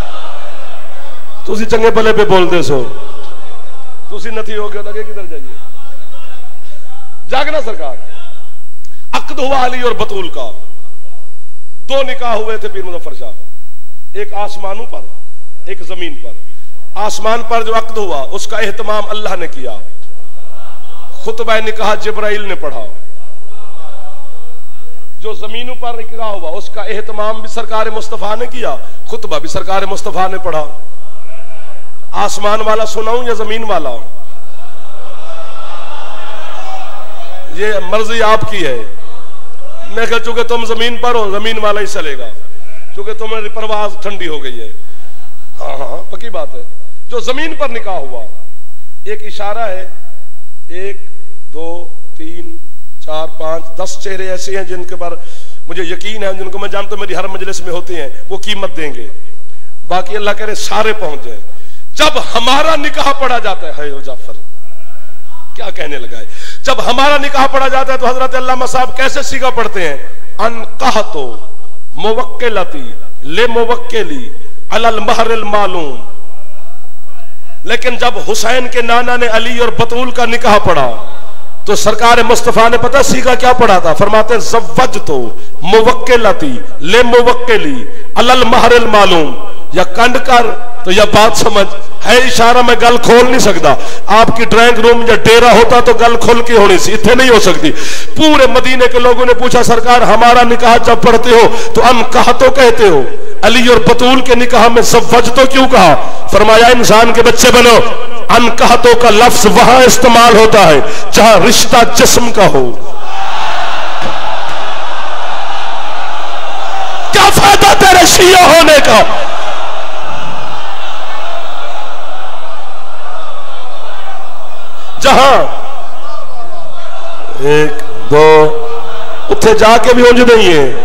तुसी चंगे भले पे बोलते सो, तुसी नथी हो गया तो आगे किधर जाइए? जागना सरकार। अक्द हुआ अली और बतूल का, दो निकाह हुए थे पीर मुजफ्फर शाह, एक आसमानों पर, एक जमीन पर। आसमान पर जो अक्द हुआ उसका एहतमाम अल्लाह ने किया, खुतबा निकाह जिब्राइल ने पढ़ा। जो जमीनों पर निकाह हुआ उसका एहतमाम भी सरकार मुस्तफा ने किया, खुतबा भी सरकार मुस्तफा ने पढ़ा। आसमान वाला सुनाऊं या जमीन वाला? ये मर्जी आपकी है। मैं कह चुके तुम जमीन पर हो, जमीन वाला ही चलेगा, क्योंकि तुम्हारी परवाज ठंडी हो गई है। हाँ हाँ पक्की बात है। जो जमीन पर निकाह हुआ, एक इशारा है, 1 2 3 4 5 10 चेहरे ऐसे हैं जिनके पर मुझे यकीन है, जिनको मैं जानता हूं मेरी हर मजलिस में होते हैं, वो कीमत देंगे। बाकी अल्लाह करे सारे पहुंच जाए। जब हमारा निकाह पढ़ा जाता है, जाफर क्या कहने लगा है, जब हमारा निकाह पढ़ा जाता है तो हजरत अल्लामा साहब कैसे सीगा पढ़ते हैं? अनकहतो मुवक्किलती ले मुवक्किली अलल महरिल मालूम लेकिन जब हुसैन के नाना ने अली और बतूल का निकाह पढ़ा तो सरकार मुस्तफा ने पता सीखा क्या पढ़ा था? फरमाते हैं ज़व्वज तो मुवक्किलती ले मुवक्किली अलल महरिल मालूम, या कंड कर तो या बात समझ है इशारा, में गल खोल नहीं सकता। आपकी ड्राइंग रूम या डेरा होता तो गल खोल के होनी सी, इतने नहीं हो सकती। पूरे मदीने के लोगों ने पूछा सरकार हमारा निकाह जब पढ़ते हो तो अन कहा तो कहते हो, अली और बतूल के निकाह में ज़व्वज तो क्यों कहा? फरमाया इंसान के बच्चे बनो, अनकहतों का लफ्ज वहां इस्तेमाल होता है जहां रिश्ता जिस्म का हो। क्या फायदा तेरे शिया होने का? जहां एक दो उत्थे जाके भी उंज नहीं है।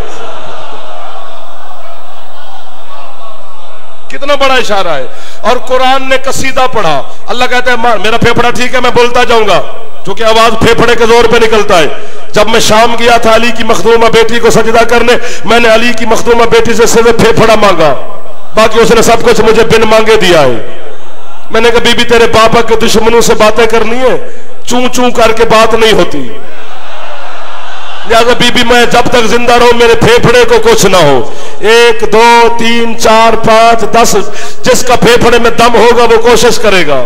कितना बड़ा इशारा है। और कुरान ने कसीदा पढ़ा, अल्लाह कहता है मेरा फेफड़ा ठीक है मैं बोलता जाऊंगा, क्योंकि आवाज फेफड़े के जोर पे निकलता है। जब मैं शाम गया था अली की मखदूमा बेटी को सजदा करने, मैंने अली की मखदूमा बेटी से सिर्फ फेफड़ा मांगा, बाकी उसने सब कुछ मुझे बिन मांगे दिया है। मैंने कहा बीबी तेरे पापा के दुश्मनों से बातें करनी है, चू चू करके बात नहीं होती, लिहाजा बीबी मैं जब तक जिंदा रहूं मेरे फेफड़े को कुछ ना हो। 1 2 3 4 5 10 जिसका फेफड़े में दम होगा वो कोशिश करेगा।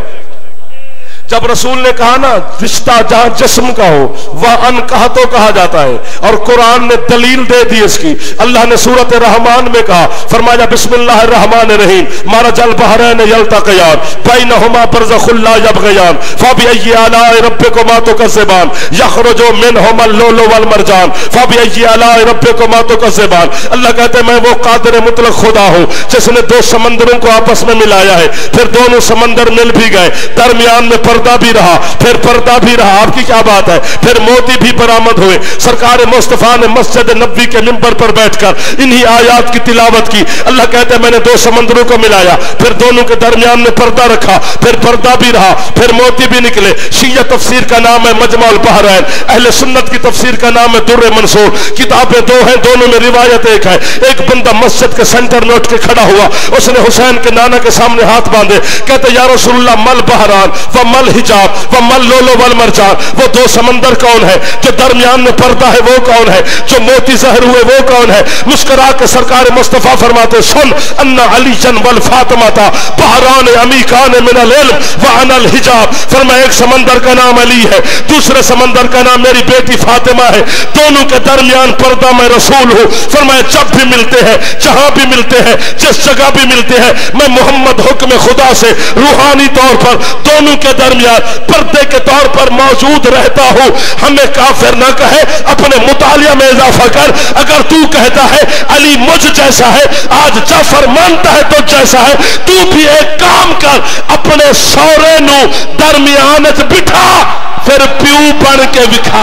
जब रसूल ने कहा ना रिश्ता जहां जिस्म का हो वह अनकहतो कहा जाता है, और कुरान ने दलील दे दी इसकी। अल्लाह ने सूरत रहमान में कहा, फरमाया बिस्मिल्लाहिर्रहमानिर्रहीम मरजल बहरैन यल्तक़ियान बैनहुमा बरज़खुन ला यबग़ियान फबिअय्यि आलाइ रब्बिकुमा तुकज़्ज़िबान यख़रुजु मिनहुमल लुलु वल मरजान फबिअय्यि आलाइ रब्बिकुमा तुकज़्ज़िबान। अल्लाह कहते हैं मैं वो कादिर मुतलक खुदा हूं जिसने दो समंदरों को आपस में मिलाया है, फिर दोनों समंदर मिल भी गए, दरमियान में पर्दा भी रहा, फिर पर्दा भी रहा। आपकी क्या बात है? फिर मोती भी बरामद हुए। सरकार मुस्तफा ने मस्जिद नबवी के मिंबर पर बैठकर इन्हीं आयात की तिलावत की। अल्लाह कहते हैं मैंने दो समंदरों को मिलाया, फिर दोनों के दरमियान में पर्दा रखा, फिर पर्दा भी रहा, फिर मोती भी निकले। शिया तफसीर का नाम है मजमुल बहरैन, अहले सुन्नत की तफसीर का नाम है दुर्र मंसूर। किताबें दो हैं, दोनों में रिवायत एक है। एक बंदा मस्जिद के सेंटर में उठ के खड़ा हुआ, उसने हुसैन के नाना के सामने हाथ बांधे, कहते या रसूलुल्लाह मल बहरान व मल हिजाब व मल लोलो वल मरजान, वो दो समंदर कौन है? जो दरमियान में पर्दा है वो कौन है? जो मोती जहर हुए वो कौन है? मुस्कुरा के सरकार मुस्तफा फरमाते सुन अन्ना अली जन वल फातिमा था बहरान अमीकान मिनल इल्म व अनल हिजाब। फरमाया एक समंदर का नाम अली है, दूसरे समंदर का नाम मेरी बेटी फातिमा है, दोनों के दरमियान पर्दा मैं रसूल हूं। फरमाया जब भी मिलते हैं, जहां भी मिलते हैं, जिस जगह भी मिलते हैं, मैं मोहम्मद हुक्म खुदा से रूहानी तौर पर दोनों के दरमियान पर्दे के तौर पर मौजूद रहता हूं। हमें काफिर ना कहे, अपने मुतालिया में इजाफा कर। अगर तू कहता है अली मुझ जैसा है, आज जाफर मानता है तो जैसा है, तू भी एक काम कर, अपने सौरे नू दरमियान च बिठा, फिर प्यू बन के विखा,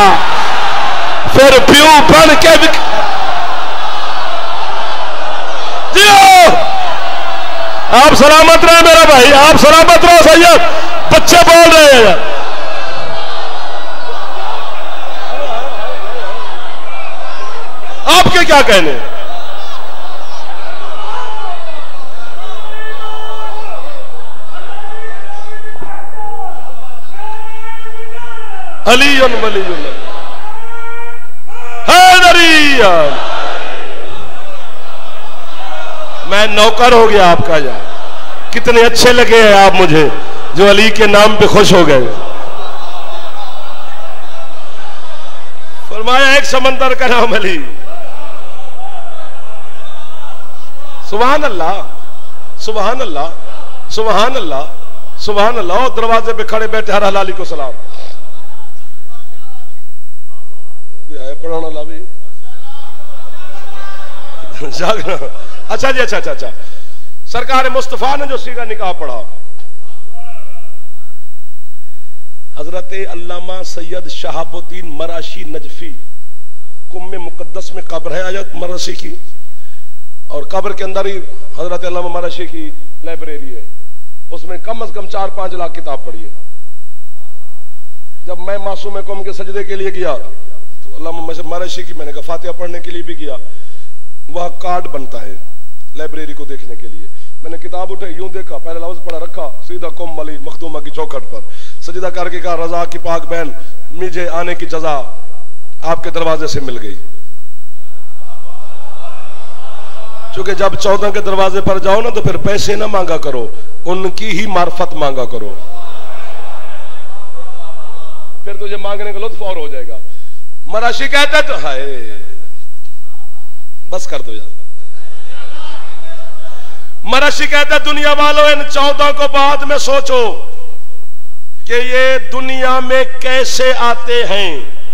फिर प्यू बन के विखा। आप सलामत रहे मेरा भाई, आप सलामत रहो सैयद। बच्चे बोल रहे हैं आपके क्या कहने? अलीयुन वलीयुन हैदरियन। मैं नौकर हो गया आपका यार, कितने अच्छे लगे हैं आप मुझे जो अली के नाम पे खुश हो गए। फरमाया एक समंदर का नाम अली। सुभान अल्लाह सुभान अल्लाह सुभान अल्लाह सुभान अल्लाह। दरवाजे पे खड़े बैठे हर हलाली को सलाम। पढ़ाना ला भी अच्छा जी, अच्छा अच्छा अच्छा। सरकार मुस्तफा ने जो सीगा निकाह पढ़ा, हजरत अल्लामा सैयद शहाबुद्दीन मराशी नजफी कुम्मे मुकद्दस में कब्र है हजरत मराशी की, और कब्र के अंदर ही हजरत अल्लामा मराशी की लाइब्रेरी है। उसमें कम से कम 4-5 लाख किताब पढ़ी है। जब मैं मासूम कौम के सजदे के लिए गया तो अल्लामा मराशी की मैंने कहा फातिहा पढ़ने के लिए भी गया। वह कार्ड बनता है लाइब्रेरी को देखने के लिए, मैंने किताब उठाई, यूं देखा, पहले लफ्ज पढ़ा, रखा सीधा कुम अली मखदूमा की चौखट पर, सजदा करके कहा रजा की पाक बहन मुझे आने की जजा आपके दरवाजे से मिल गई। क्योंकि जब 14 के दरवाजे पर जाओ ना तो फिर पैसे ना मांगा करो, उनकी ही मार्फत मांगा करो, फिर तुझे मांगने का लुत्फ और हो जाएगा। मराशी कहता तो हाय बस कर दो यार। मराशी कहता दुनिया वालों इन 14 को बाद में सोचो कि ये दुनिया में कैसे आते हैं,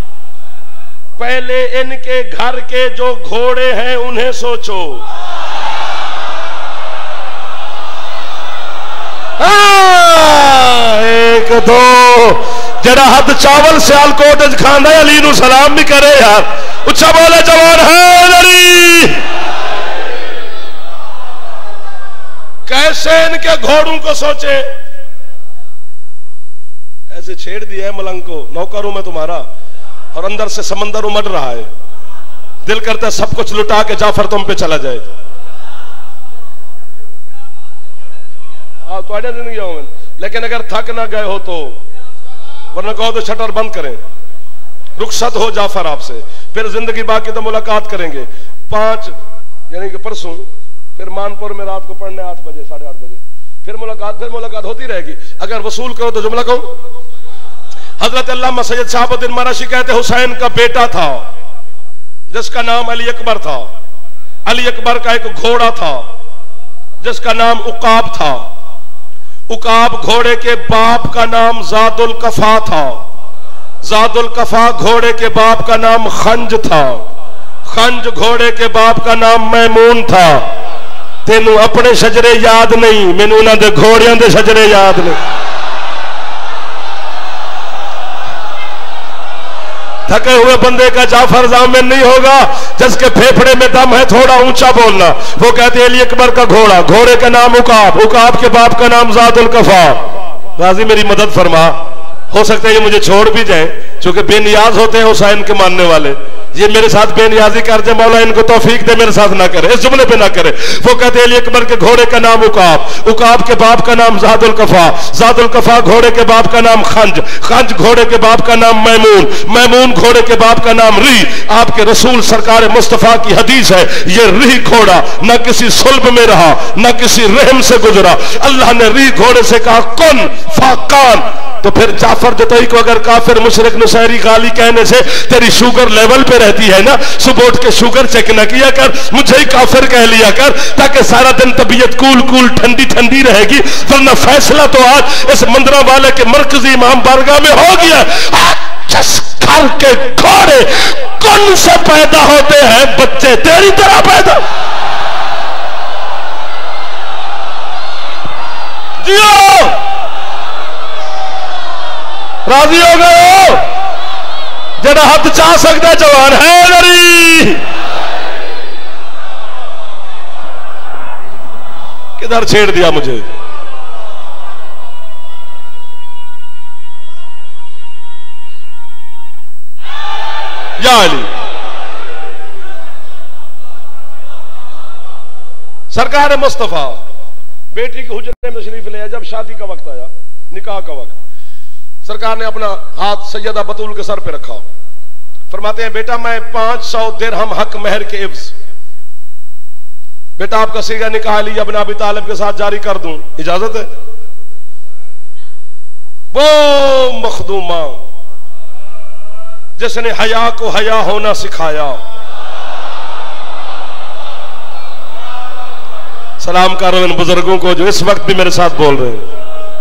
पहले इनके घर के जो घोड़े हैं उन्हें सोचो। एक दो जरा हद चावल सियालकोट खाना अली नू सलाम भी करे यार, उच्चा बोले जवान है। कैसे इनके घोड़ों को सोचे, ऐसे छेड़ दिया है मलंग को, नौकर हूं मैं तुम्हारा, और अंदर से समंदर उमड़ रहा है, दिल करता है सब कुछ लुटा के जाफर तुम पे चला जाए। तो जिंदगी होंगे, लेकिन अगर थक ना गए हो तो, वरना कहो तो शटर बंद करें, रुखसत हो जाफर आपसे, फिर जिंदगी बाकी तो मुलाकात करेंगे। 5 यानी कि परसों फिर मानपुर में रात को पढ़ने 8 बजे 8:30 बजे फिर मुलाकात होती रहेगी। अगर वसूल करो तो जुमला कहूं, हजरत अल्लामा सैयद शहाबुद्दीन मराशी कहते हुसैन का बेटा था जिसका नाम अली अकबर था। अली अकबर का एक घोड़ा था जिसका नाम उकाब था। उकाब घोड़े के बाप का नाम जादुल कफा था। जादुल कफा घोड़े के बाप का नाम खंज था। खंज घोड़े के बाप का नाम मैमून था। तेनू अपने शजरे याद नहीं, मैनू उन्हां दे घोड़ियां दे शजरे याद नहीं। थके हुए बंदे का जाफर जामिन नहीं होगा, जिसके फेफड़े में दम है थोड़ा ऊंचा बोलना। वो कहते हैं अली अकबर का घोड़ा, घोड़े का नाम उकाब, उकाब के बाप का नाम जादुल कफा। गाजी मेरी मदद फरमा, हो सकता है ये मुझे छोड़ भी जाए, क्योंकि बेनियाज होते हैं हुसैन के मानने वाले। ये मेरे साथ बेनियाजी कर दे, मौला इनको तौफीक दे मेरे साथ ना करे, इस जुमले पे ना करे। वो कहते हैं अली अकबर के घोड़े का नाम उकाब, उकाब के बाप का नाम जादुल कफा, जादुल कफा घोड़े के बाप का नाम खंज, खंज घोड़े के बाप का नाम मैमून, मैमून घोड़े के बाप का नाम री। आपके रसूल सरकार मुस्तफा की हदीस है, ये री घोड़ा न किसी सुल्ब में रहा न किसी रहम से गुजरा। अल्लाह ने री घोड़े से कहा कुन फाकान। तो फिर जाफर जतई को अगर काफिर मुशरिक नुसैरी गाली कहने से तेरी शुगर लेवल पे रहती है ना, सुबह उठ के शुगर चेक न किया कर, मुझे ही काफिर कह लिया कर, ताकि सारा दिन तबीयत कूल कूल ठंडी ठंडी रहेगी। वरना फैसला तो आज इस मंदरा वाले के मरकजी इमाम बारगाह में हो गया। जिस घर के घोड़े कौन से पैदा होते हैं बच्चे तेरी तरह पैदा। जियो, राजी हो गए हो? जरा हाथ चाह सकता जवान है नरी। किधर छेड़ दिया मुझे? या अली सरकार मुस्तफा बेटी के हुजरे में तशरीफ ले आया। जब शादी का वक्त आया, निकाह का वक्त, सरकार ने अपना हाथ सैयदा बतूल के सर पे रखा। फरमाते हैं बेटा मैं 500 दिरहम हक महर के इव्ज, बेटा आपका सीगा निकाह अली इब्न अबी तालिब के साथ जारी कर दूं, इजाजत है? वो मखदूमा जिसने हया को हया होना सिखाया, सलाम करो इन बुजुर्गों को जो इस वक्त भी मेरे साथ बोल रहे हैं।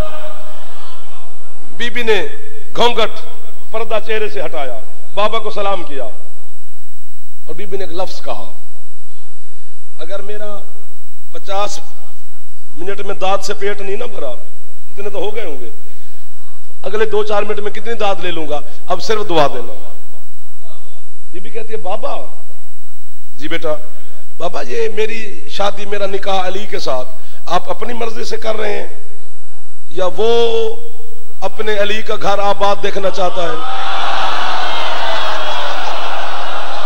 बीबी ने घूंघट पर्दा चेहरे से हटाया, बाबा को सलाम किया और बीबी ने एक लफ्ज कहा, अगर मेरा 50 मिनट में दाद से पेट नहीं ना भरा, इतने तो हो गए होंगे, अगले 2-4 मिनट में कितनी दाद ले लूंगा, अब सिर्फ दुआ देना। बीबी कहती है बाबा, जी बेटा। बाबा ये मेरी शादी, मेरा निकाह अली के साथ आप अपनी मर्जी से कर रहे हैं या वो अपने अली का घर आबाद देखना चाहता है?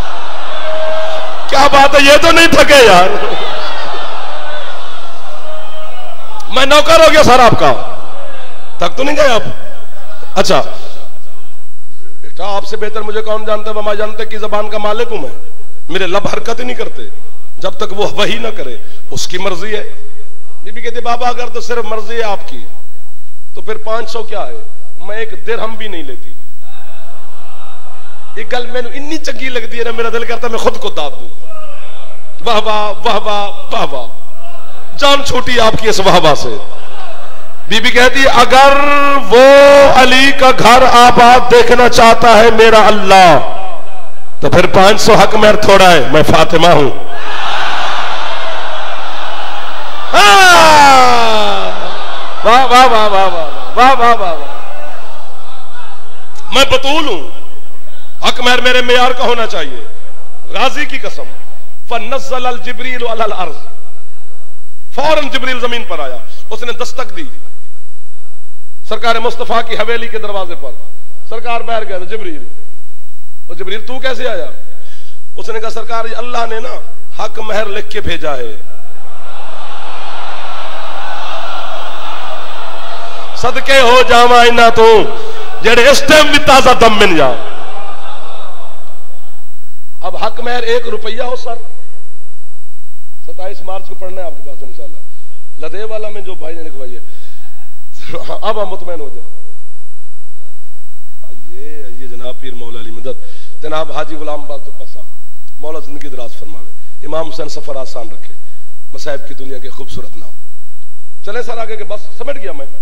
क्या बात है, ये तो नहीं थके यार। मैं नौकर हो गया सर आपका, तक तो नहीं गए आप। अच्छा बेटा, आपसे बेहतर मुझे कौन जानता है? वमा जानते कि जबान का मालिक हूं मैं, मेरे लब हरकत ही नहीं करते जब तक वो वही ना करे, उसकी मर्जी है। बीबी कहती बाबा अगर तो सिर्फ मर्जी है आपकी तो फिर 500 क्या है, मैं एक दिरहम भी नहीं लेती। एक गल मैंने इन्नी चंगी लगती है ना, मेरा दिल करता मैं खुद को दाद दूं। वाह वाह वाह वाह वाह वाह, जान छोटी आपकी इस वाहवा से। बीबी कहती अगर वो अली का घर आबाद देखना चाहता है मेरा अल्लाह, तो फिर 500 हक मेहर थोड़ा है, मैं फातिमा हूं। वाह वाह वाह वाह वाह वाह वाह वाह, मैं बतूल हूं, हक मेहर मेरे मेयार का होना चाहिए। गाजी की कसम, फनज़्ज़ल अल जिब्रील अलल अर्ज़, फौरन जिब्रील जमीन पर आया, उसने दस्तक दी सरकार मुस्तफा की हवेली के दरवाजे पर। सरकार बैठ गया, जिब्रील, और जिब्रील तू कैसे आया? उसने कहा सरकार अल्लाह ने ना हक मेहर लिख के भेजा है, सदके हो जावा इना तो जेड़े इस टाइम भी ताजा दम मिल जा। अब हक मेहर 1 रुपया हो सर, 27 मार्च को पढ़ना है आपके पास इंशाल्लाह, लदे वाला में जो भाई ने लिखवाई है। अब हम मुतमैन हो जाए। आइए आइए जनाब पीर मौला अली मदद, जनाब हाजी गुलाम बादशाह पसा, मौला जिंदगी दराज फरमावे, इमाम हुसैन सफर आसान रखे, मसाइब की दुनिया के खूबसूरत नाम। चले सर आगे के, बस समेट गया मैं।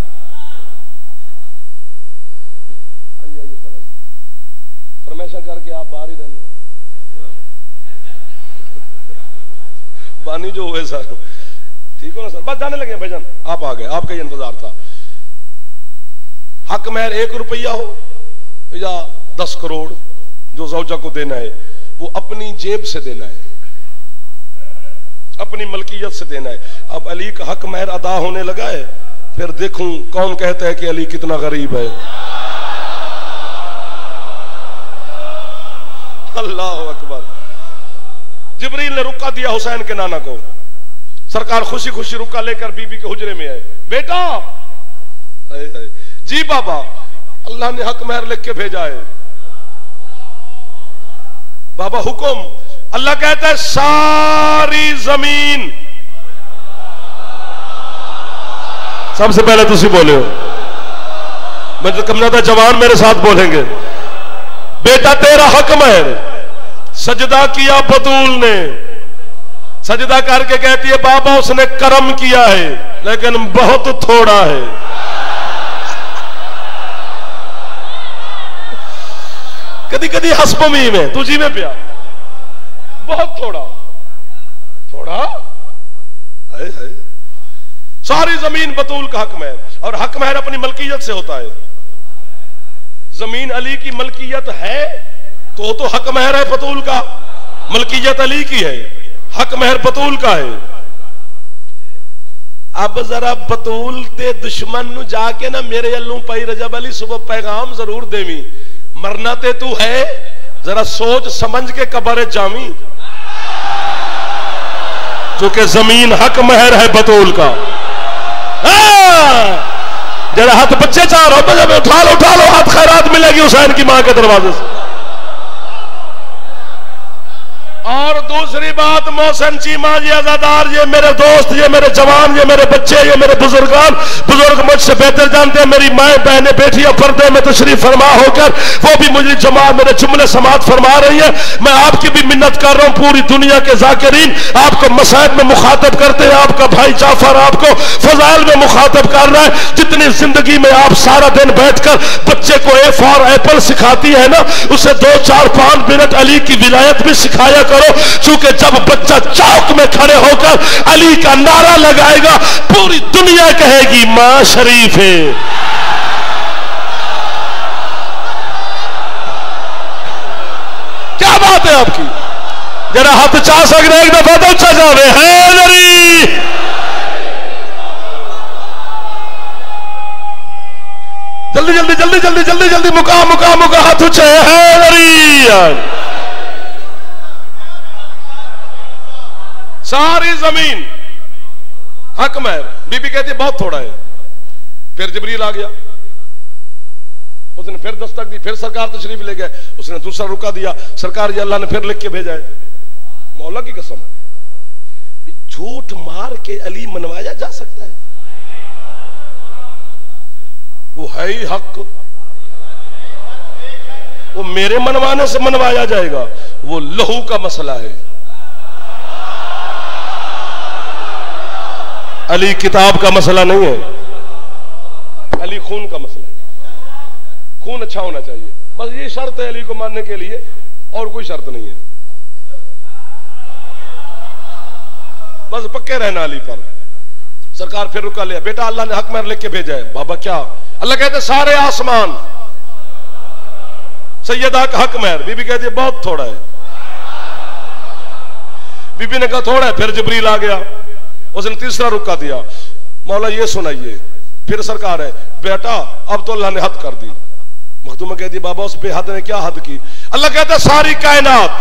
आइए आइए सर, आइए फरमाइशा करके आप बाहर ही रहने बानी जो हुए सर, ठीक हो ना सर? बस जाने लगे भाईजान, आप आ गए, आपका ही इंतजार था। हक मेहर 1 रुपया हो या 10 करोड़ जो ज़ौजा को देना है, वो अपनी जेब से देना है, अपनी मलकियत से देना है। अब अली का हक मेहर अदा होने लगा है, फिर देखूं कौन कहता है कि अली कितना गरीब है। अल्लाह अकबर। जिब्रील ने रुका दिया हुसैन के नाना को, सरकार खुशी खुशी रुका लेकर बीबी के हुजरे में आए। बेटा, जी बाबा, अल्लाह ने हक मेहर लिख के भेजा है। बाबा हुक्म, अल्लाह कहता है सारी जमीन, सबसे पहले तुसी बोले हो, मैं तो कम ज्यादा जवान मेरे साथ बोलेंगे। बेटा तेरा हक मेहर सजदा किया बतूल ने, सजदा करके कहती है बाबा उसने कर्म किया है लेकिन बहुत थोड़ा है। कदी कदी हसबमी में तुझी में पिया, बहुत थोड़ा थोड़ा है। सारी जमीन बतूल का हक मेहर, और हक मेहर अपनी मलकियत से होता है। जमीन अली की मलकियत है तो हक मेहर है बतूल का, मलकियत अली की है, हक मेहर बतूल का है। अब जरा बतूल ते दुश्मन नु जाके ना मेरे अल्लू पई रजब अली सुबह पैगाम जरूर देवी, मरना ते तू है, जरा सोच समझ के कब्र जामी, क्योंकि जमीन हक मेहर है बतूल का। जरा हाथ बच्चे चाह रहे हो, उठा लो हाथ, खैरात मिलेगी हुसैन की मां के दरवाजे से। और दूसरी बात, मोहसिन चीमा जी, आजादार, ये मेरे दोस्त, ये मेरे जवान, ये मेरे बच्चे, ये मेरे बुजुर्ग मुझसे बेहतर जानते हैं। मेरी माए बहने बेटियां पर्दे में तशरीफ फरमा होकर वो भी मुझे जमात मेरे जुमले समात फरमा रही है। मैं आपकी भी मिन्नत कर रहा हूं, पूरी दुनिया के जाकिरीन आपको मसाइब में मुखातब करते हैं, आपका भाई जाफर आपको फजाइल में मुखातब कर रहा है। जितनी जिंदगी में आप सारा दिन बैठकर बच्चे को ए फॉर एप्पल सिखाती है ना, उसे 2-4-5 मिनट अली की विलायत भी सिखाया करो, क्योंकि जब बच्चा चौक में खड़े होकर अली का नारा लगाएगा पूरी दुनिया कहेगी मां शरीफ है। क्या बात है आपकी? जरा हाथ चा सकते एक दफा तो चा जावे हैदरी। जल्दी जल्दी जल्दी जल्दी जल्दी जल्दी मुका मुका मुका हाथ ऊंचे हैदरी। सारी जमीन हक मेहर बीबी कहती है बहुत थोड़ा है। फिर जिब्रील आ गया, उसने फिर दस्तक दी, फिर सरकार तशरीफ ले गए। उसने दूसरा रुका दिया, सरकार ये अल्लाह ने फिर लिख के भेजा है। मौला की कसम, झूठ मार के अली मनवाया जा सकता है? वो है ही हक, वो मेरे मनवाने से मनवाया जाएगा? वो लहू का मसला है। अली किताब का मसला नहीं है, अली खून का मसला है। खून अच्छा होना चाहिए, बस ये शर्त है अली को मानने के लिए, और कोई शर्त नहीं है। बस पक्के रहना अली पर। सरकार फिर रुका लिया, बेटा अल्लाह ने हक महर लिख के भेजा है। बाबा क्या? अल्लाह कहते सारे आसमान सैयदा का हक महर। बीबी कहती है बहुत थोड़ा है। बीबी ने कहा थोड़ा है। फिर जिब्रील आ गया, उसने तीसरा रुका दिया। मौला ये सुनाइए। फिर सरकार है, बेटा अब तो अल्लाह ने हद कर दी। मखदूमा कहती बाबा उस पे हद ने क्या हद की? अल्लाह कहता सारी कायनात,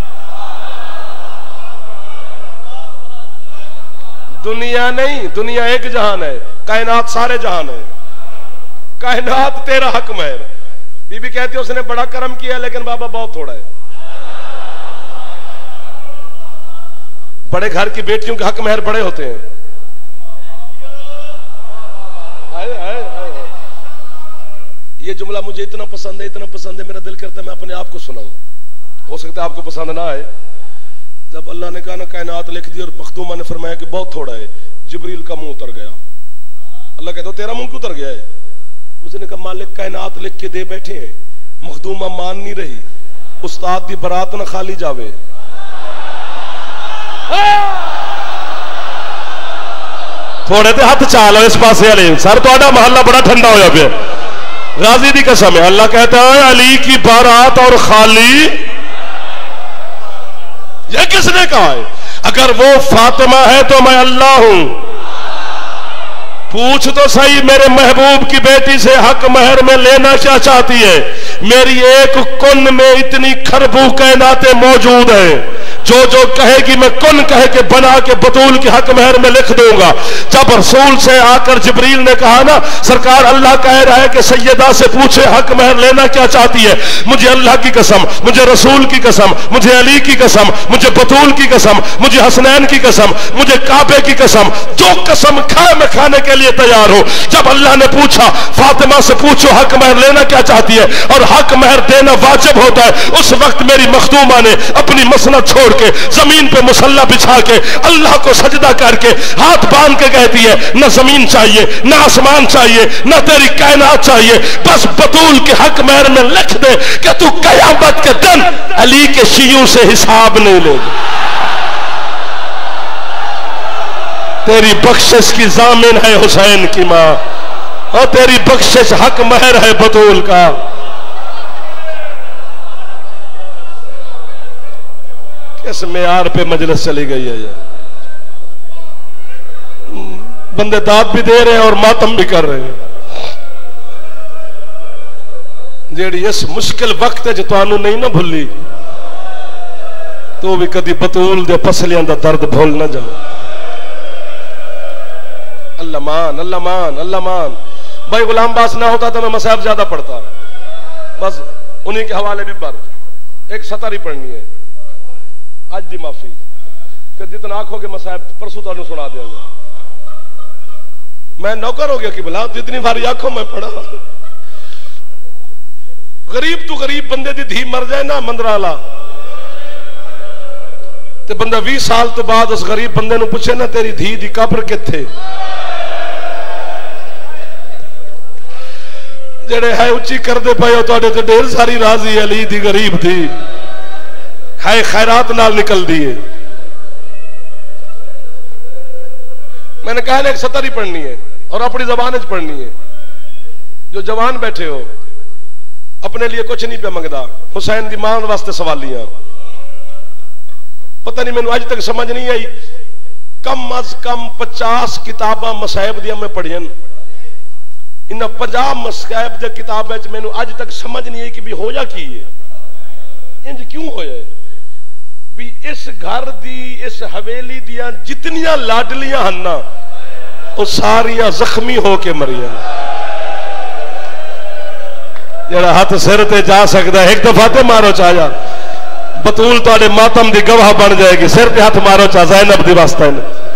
दुनिया नहीं, दुनिया एक जहान है, कायनात सारे जहान है। कायनात तेरा हक महर। बीबी कहती है उसने बड़ा कर्म किया, लेकिन बाबा बहुत थोड़ा है। बड़े घर की बेटियों के हक महर बड़े होते हैं। ये जुमला मुझे इतना पसंद है, इतना पसंद है, मेरा दिल करता है मैं अपने आप को सुनाऊं। हो सकता है आपको पसंद ना आए। जब अल्लाह ने कहा ना कायनात लिख दी, और मखदूमा ने फरमाया कि बहुत थोड़ा है, जिब्रील का मुंह उतर गया। अल्लाह कहता तेरा मुंह क्यों उतर गया है? उसने कहा मालिक कायनात लिख के दे बैठे हैं, मखदूमा मान नहीं रही, उस्ताद दी बरात ना खाली जावे। थोड़े ते हथ चाल इस पासे वाले सर, तुहाडा महल्ला बड़ा ठंडा होया पिया। गाजी दी कसम है, अल्लाह कहता है अली की बारात और खाली। यह किसने कहा है? अगर वो फातिमा है तो मैं अल्लाह हूं। पूछ तो सही मेरे महबूब की बेटी से हक महर में लेना क्या चाहती है? मेरी एक कुन में इतनी खरबू कायनातें मौजूद है। जो जो कहेगी मैं कुन कह के बना के बतूल के हक महर में लिख दूंगा। जब रसूल से आकर जिब्रील ने कहा ना सरकार अल्लाह कह रहा है कि सैयदा से पूछे हक महर लेना क्या चाहती है, मुझे अल्लाह की कसम, मुझे रसूल की कसम, मुझे अली की कसम, मुझे बतूल की कसम, मुझे हसनैन की कसम, मुझे काबे की कसम, जो कसम खाए मैं खाने के लिए तैयार हूं। जब अल्लाह ने पूछा फातिमा से पूछो हक महर लेना क्या चाहती है और हक महर देना वाजिब होता है, उस वक्त मेरी मखदूमा ने अपनी मसनद छोड़ के जमीन पे मुसल्ला बिछा के अल्लाह को सजदा करके हाथ बांध के कहती है न जमीन चाहिए, न आसमान चाहिए, न तेरी कायनात चाहिए, बस बतूल के हक महर में लिख दे कि तू कयामत के दिन अली के शियों से हिसाब नहीं लेगा। तेरी बख्शिश की जामिन है हुसैन की मां, और तेरी बख्शिश हक महर है बतूल का। किस मेयार पे मजलिस चली गई है? बंदे दाद भी दे रहे हैं और मातम भी कर रहे हैं। जेड़ी इस मुश्किल वक्त जो तुहानू नहीं ना भुली, तो भी कदी बतूल दे पसलियां दा दर्द भूल ना जाओ। अल्लाह मान, अल्लाह मान, अल्लाह मान। भाई गुलाम बास ना होता तो मैं मसाहब ज्यादा पढ़ता। बस उन्हीं के हवाले भी पर एक सतर ही पढ़नी है। आज दी माफी, फिर जितना आंखोगे मसाहब परसों तुहानू सुना देंगे। मैं नौकर हो गया कि भला जितनी बारी आंखों में पढ़ा। गरीब तो गरीब बंदे दी धी मर जाए ना मंदराला, तो बंदा 20 साल तो बाद उस गरीब बंदे नू पूछे ना तेरी धी दी कब्र किथे? जेड़े है उच्ची करते पे तो ढेर सारी राजी अली दी गरीब थी है खैरात नाल निकल दिए। मैंने कहा एक सतर ही पढ़नी है और अपनी जबान च पढ़नी है। जो जवान बैठे हो अपने लिए कुछ नहीं पे मंगदा, हुसैन दी मां वास्ते सवालियां। पता नहीं मैंने अज तक समझ नहीं आई, कम अज कम 50 किताबां मसाहिब दियां मैं पढ़ियन। इन 50 मसाहिब दी किताबां च मैंने अज तक समझ नहीं आई कि भी होया की है, इंज क्यों होया है भी इस घर दी इस हवेली दियां जितनियां लाडलियां हन ना वो सारिया जख्मी होके मरिया। जरा हाथ सिर ते जा सकता है एक दफा ते मारो चाह बतूल तुहाडे मातम दी गवाह बन जाएगी। सिर पे हाथ मारो चाह ज़ैनब दी वास्ते।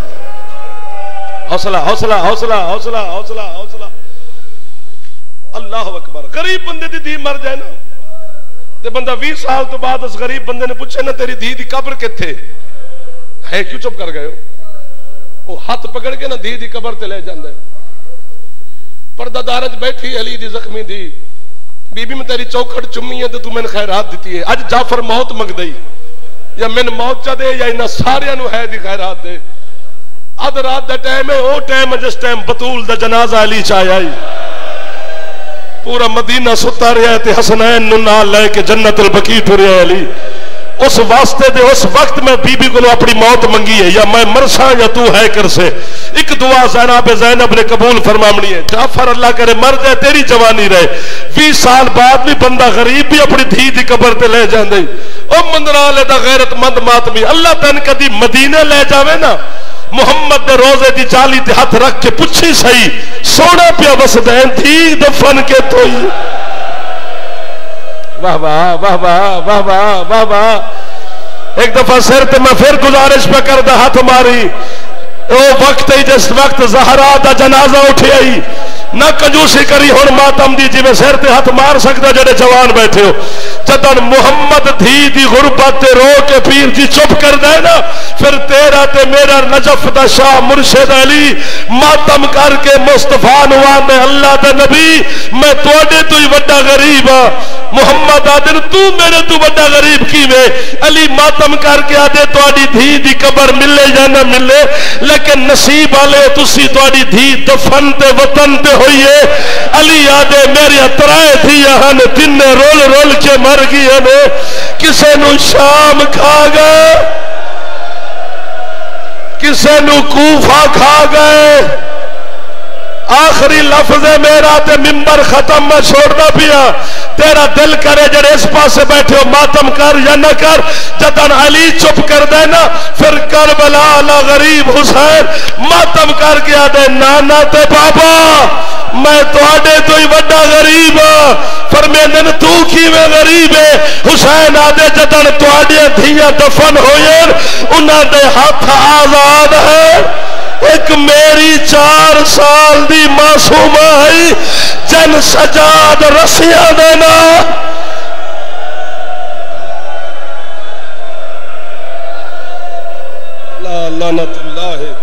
हौसला हौसला हौसला हौसला हौसला हौसला। अल्लाह अकबर। गरीब बंदे दी धी मर जाए ना ते बंदा 20 साल तो बाद उस गरीब बंदे ने पूछे ना तेरी धी दी कब्र किथे है, क्यों चुप कर गए हो? वो हाथ पकड़ के ना धी दी कब्र ते ले जांदा है। पर्दादार च बैठी अली दी जख्मी धी बीबी में तेरी चौखट चुम्मी है तो तू मैंने खैरात दी है। अज जाफर मौत मंगदई या मैंने मौत चा दे या इन्होंने सारिया है दी खैरात दे। अध रात का टाइम है, वो टाइम है जिस टाइम बतूल का जनाजा अली च आया ही। पूरा मदीना सुता रहा है, हसनैन नु नाल लेके जन्नतुल बकी टुरिया अली। उस वास्ते दे उस वक्त मैं बीबी को अपनी मौत मंगी है, या मैं मरसा या तू है कर से। एक दुआ ज़ैनब ज़ैनब ने कबूल फरमावनी है। जाफर अल्लाह करे मर जाए तेरी जवानी रहे। 20 साल बाद भी बंदा गरीब भी अपनी धी दी कब्र ते ले जांदे। ओ मंदराले दा गैरतमंद मातमी अल्लाह तन कदी मदीने ले जावे ना, मुहम्मद दे रोजे दी जाली ते हाथ रख के पुछी सही सोना पिया वसदैन थी दफन के थोई। वाह वाह वाह वाह वाह वाह वाह वाह। एक दफा सिर ते मैं फिर गुजारिश पे करदा हाथ मारी। ओ वक्त ही जिस वक्त ज़हरा दा जनाजा उठे आई ना कंजूसी करी हुण मातम दी जिवें सिर ते हाथ मार सकदा जेडे जवान बैठे हो। जदन मुहम्मद धी दी गुरबत ते रो के पीर जी चुप कर दे ना, फिर तेरा ते मेरा नजफ दा शाह मुर्शिद अली मातम करके मुस्तफा नुआन ने अल्लाह दा नबी मैं तुहाडे तो ही वड्डा गरीब हां। मुहम्मद आदन तू मेरे तू वड्डा गरीब किवें? अली मातम करके आदे तुहाडी धी दी कब्र मिले या ना मिले, लेकिन नसीब वाले तुसी तुहाडी धी दफन ते वतन ते होई है। अली आदे मेरी तराए धियां हन तिन्ने रोल रोल के मर गई ने। किसे नु शाम खा गए, किसे नु कूफा खा गए। आखिरी लफ्ज है मेरा ते मिंबर खत्म मैं छोड़ना पिया। तेरा दिल करे जड़े इस पासे बैठे हो मातम कर या न कर। जदन अली चुप कर देना फिर करबला अला गरीब हुसैन मातम करके आदे नाना ते बाबा मैं तुहाडे तो ही वड्डा गरीब हां। फरमेंदन तू किवें गरीब है? हुसैन आदे जदन तुहाडियां धियां दफन होए उन्हां दे हाथ आजाद है। एक मेरी 4 साल दी मासूमा है जन सजाद रसिया देना। लानतुल्लाह